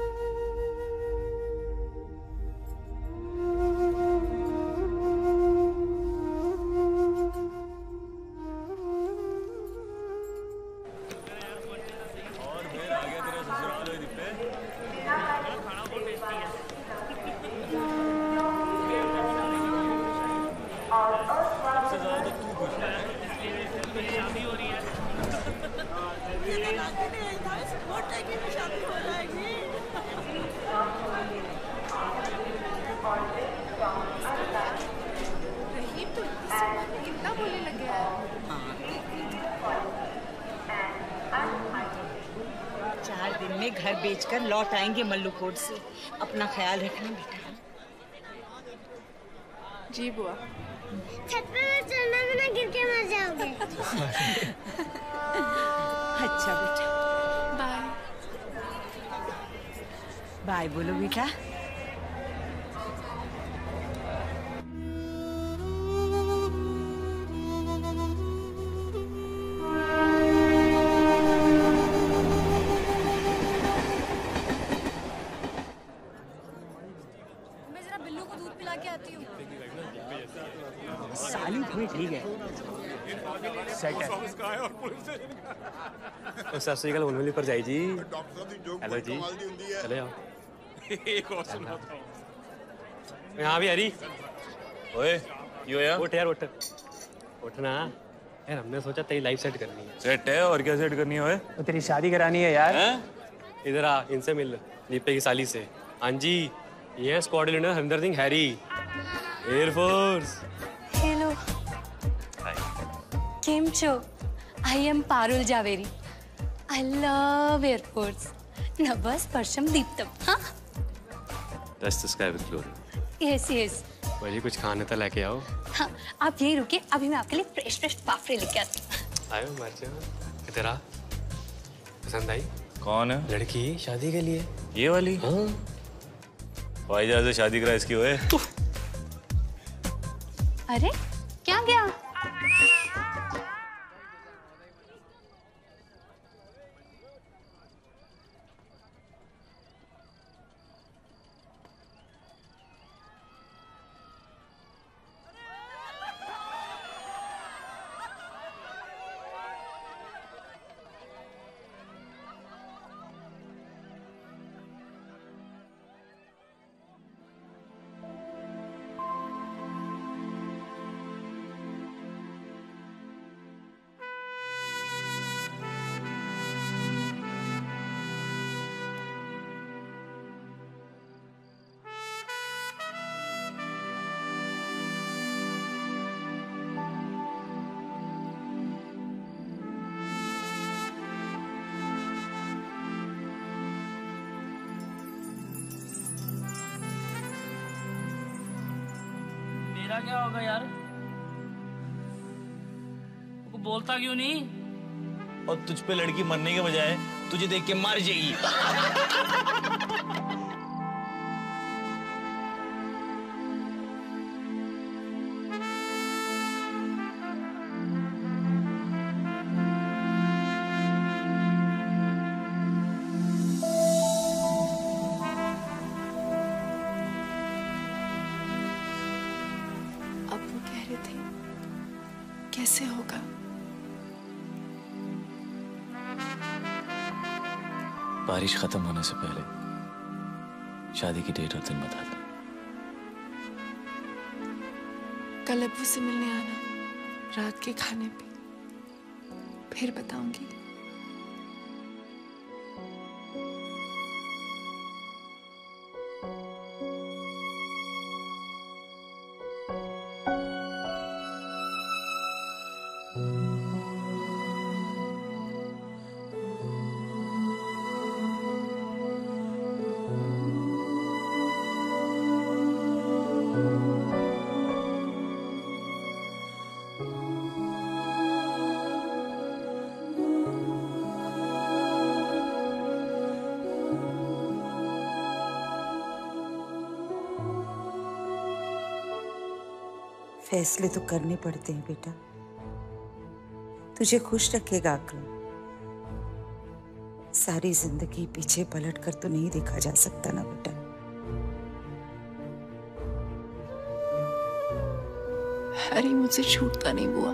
4 दिन में घर बेचकर लौट आएंगे मल्लू कोट से। अपना ख्याल रखना बेटा। जी बुआ। छत पे मत चढ़ना वरना गिर के मर जाओगे। अच्छा बेटा। बाय। बाय बोलो बेटा। साली थोड़ी ठीक है। सेट है। सत श्री अकाल बोलने पर जाई जी। हेलो जी। चले आओ। एक और सुना था। यहाँ भी हरी। ओए यो यार। उठ यार उठ। उठना। यार हमने सोचा तेरी लाइफ सेट करनी है। सेट है और क्या सेट करनी है ओए? तो तेरी शादी करानी है यार। इधर आ, इनसे मिल। दीपे की साली से। हाँ जी, ये है squad leader Harinder Singh Harry, air force. Hello. केम छो? I am Parul Javeri. I love air force. नभस परशम दीप्तम। हाँ? Touch the sky with glory. Yes yes. वही कुछ खाने तो लेके आओ। हाँ, आप यही रुके, अभी मैं आपके लिए फ्रेश फ्रेश पापड़ी लेके आती हूँ। आयो मर जाओ। इधर आ। पसंद आई? कौन है? लड़की शादी के लिए। ये वाली? हाँ। हवाई जहाज से शादी करा इसकी ओए। अरे क्या गया? मेरा क्या होगा यार? वो बोलता क्यों नहीं? और तुझ पे लड़की मरने के बजाय तुझे देख के मर जाएगी। कैसे होगा? बारिश खत्म होने से पहले शादी की डेट और दिन बता दो। कल अब्बू से मिलने आना, रात के खाने पे, फिर बताऊंगी। फैसले तो करने पड़ते हैं बेटा। तुझे खुश रखेगा अकरम। सारी जिंदगी पीछे पलट कर तो नहीं देखा जा सकता ना बेटा। हैरी मुझसे छूटता नहीं बुआ।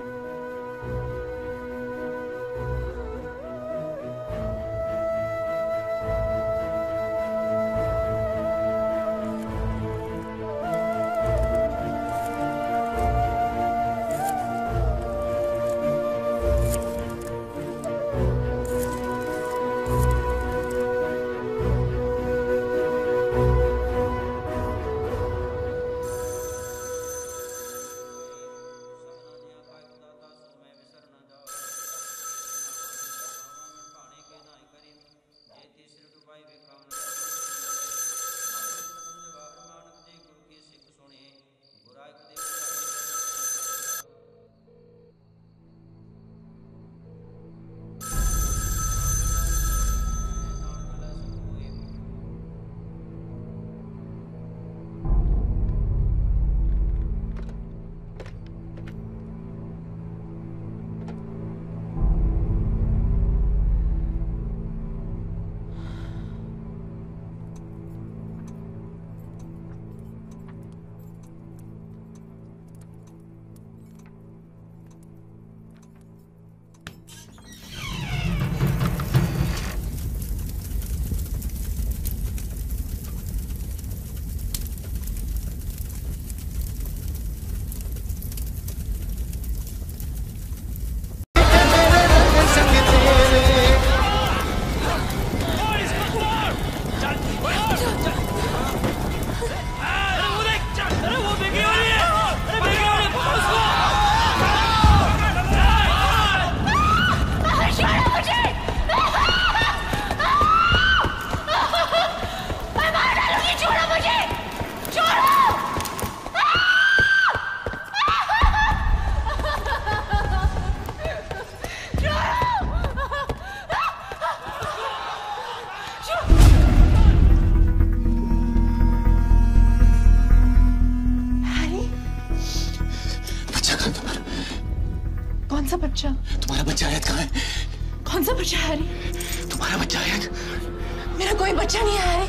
बच्चा हैरी। तुम्हारा बच्चा है? मेरा कोई बच्चा नहीं है हैरी।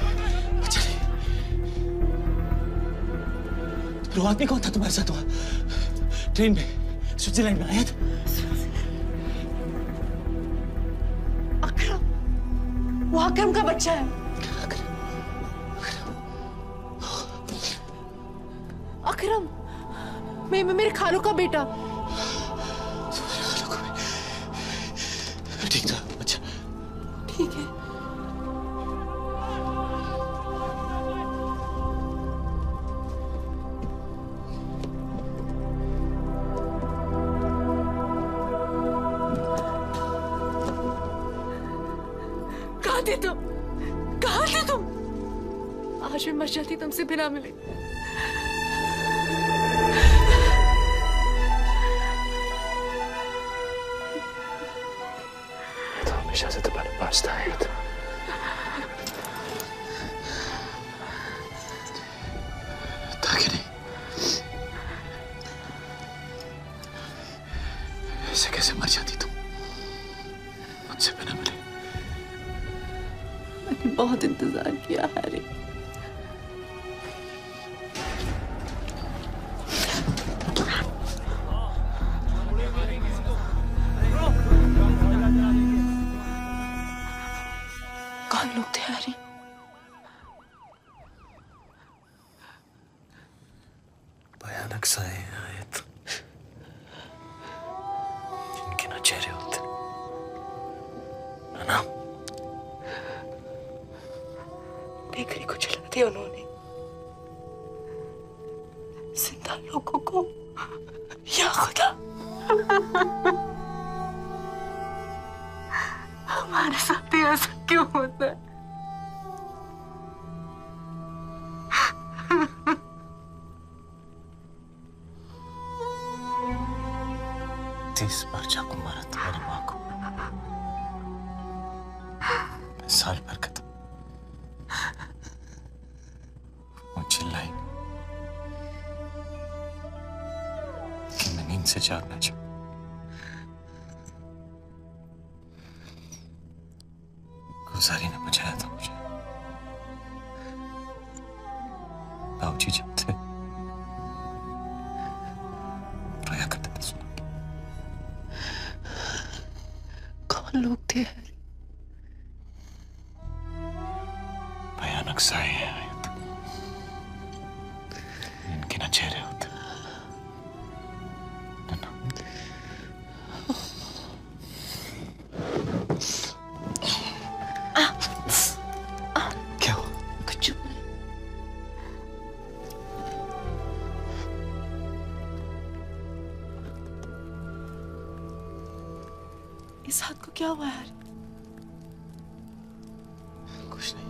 वो आदमी कौन था तुम्हारे साथ वहां ट्रेन में स्विट्जरलैंड में आया था? अकरम, वो अकरम का बच्चा है। अकरम, मेरे खालू का बेटा। ठीक था बच्चा? ठीक है। कहाँ थे तुम? कहाँ थे तुम? आज मैं मर जाती तुमसे बिना मिले। तो हमेशा से तुम्हारे पास था। ताकि नहीं, ऐसे कैसे मर जाती तुम मुझसे बिना मिले? मैंने बहुत इंतजार किया हैरी। कौन लोग थे हैरी? भयानक साए आए तो जिनके ना चेहरे होते ना। बेकरी को जला दिया उन्होंने। जिंदा लोगों को या खुदा, हमारे साथ ही ऐसा क्यों होता है? बार चाकू मारा था मेरी माँ को। मैं साल भर का था। वो चिल्लाई कि मैं नींद से जागना चाहूं। गुजारी ने बचाया था मुझे। बाबूजी जब थे रोया करते थे सुन के। कौन लोग थे हैरी? भयानक साए हैं इनके ना चेहरे होते। क्या हुआ? कुछ नहीं। इस हाथ को क्या हुआ है? कुछ नहीं।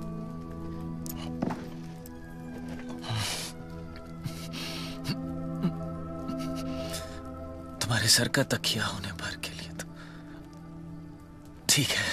तुम्हारे सर का तकिया होने भर के लिए तो ठीक है।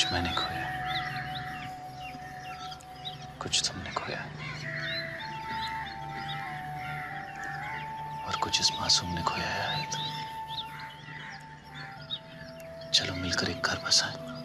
कुछ मैंने खोया, कुछ तुमने खोया, और कुछ इस मासूम ने खोया है। चलो मिलकर एक घर बसाएं।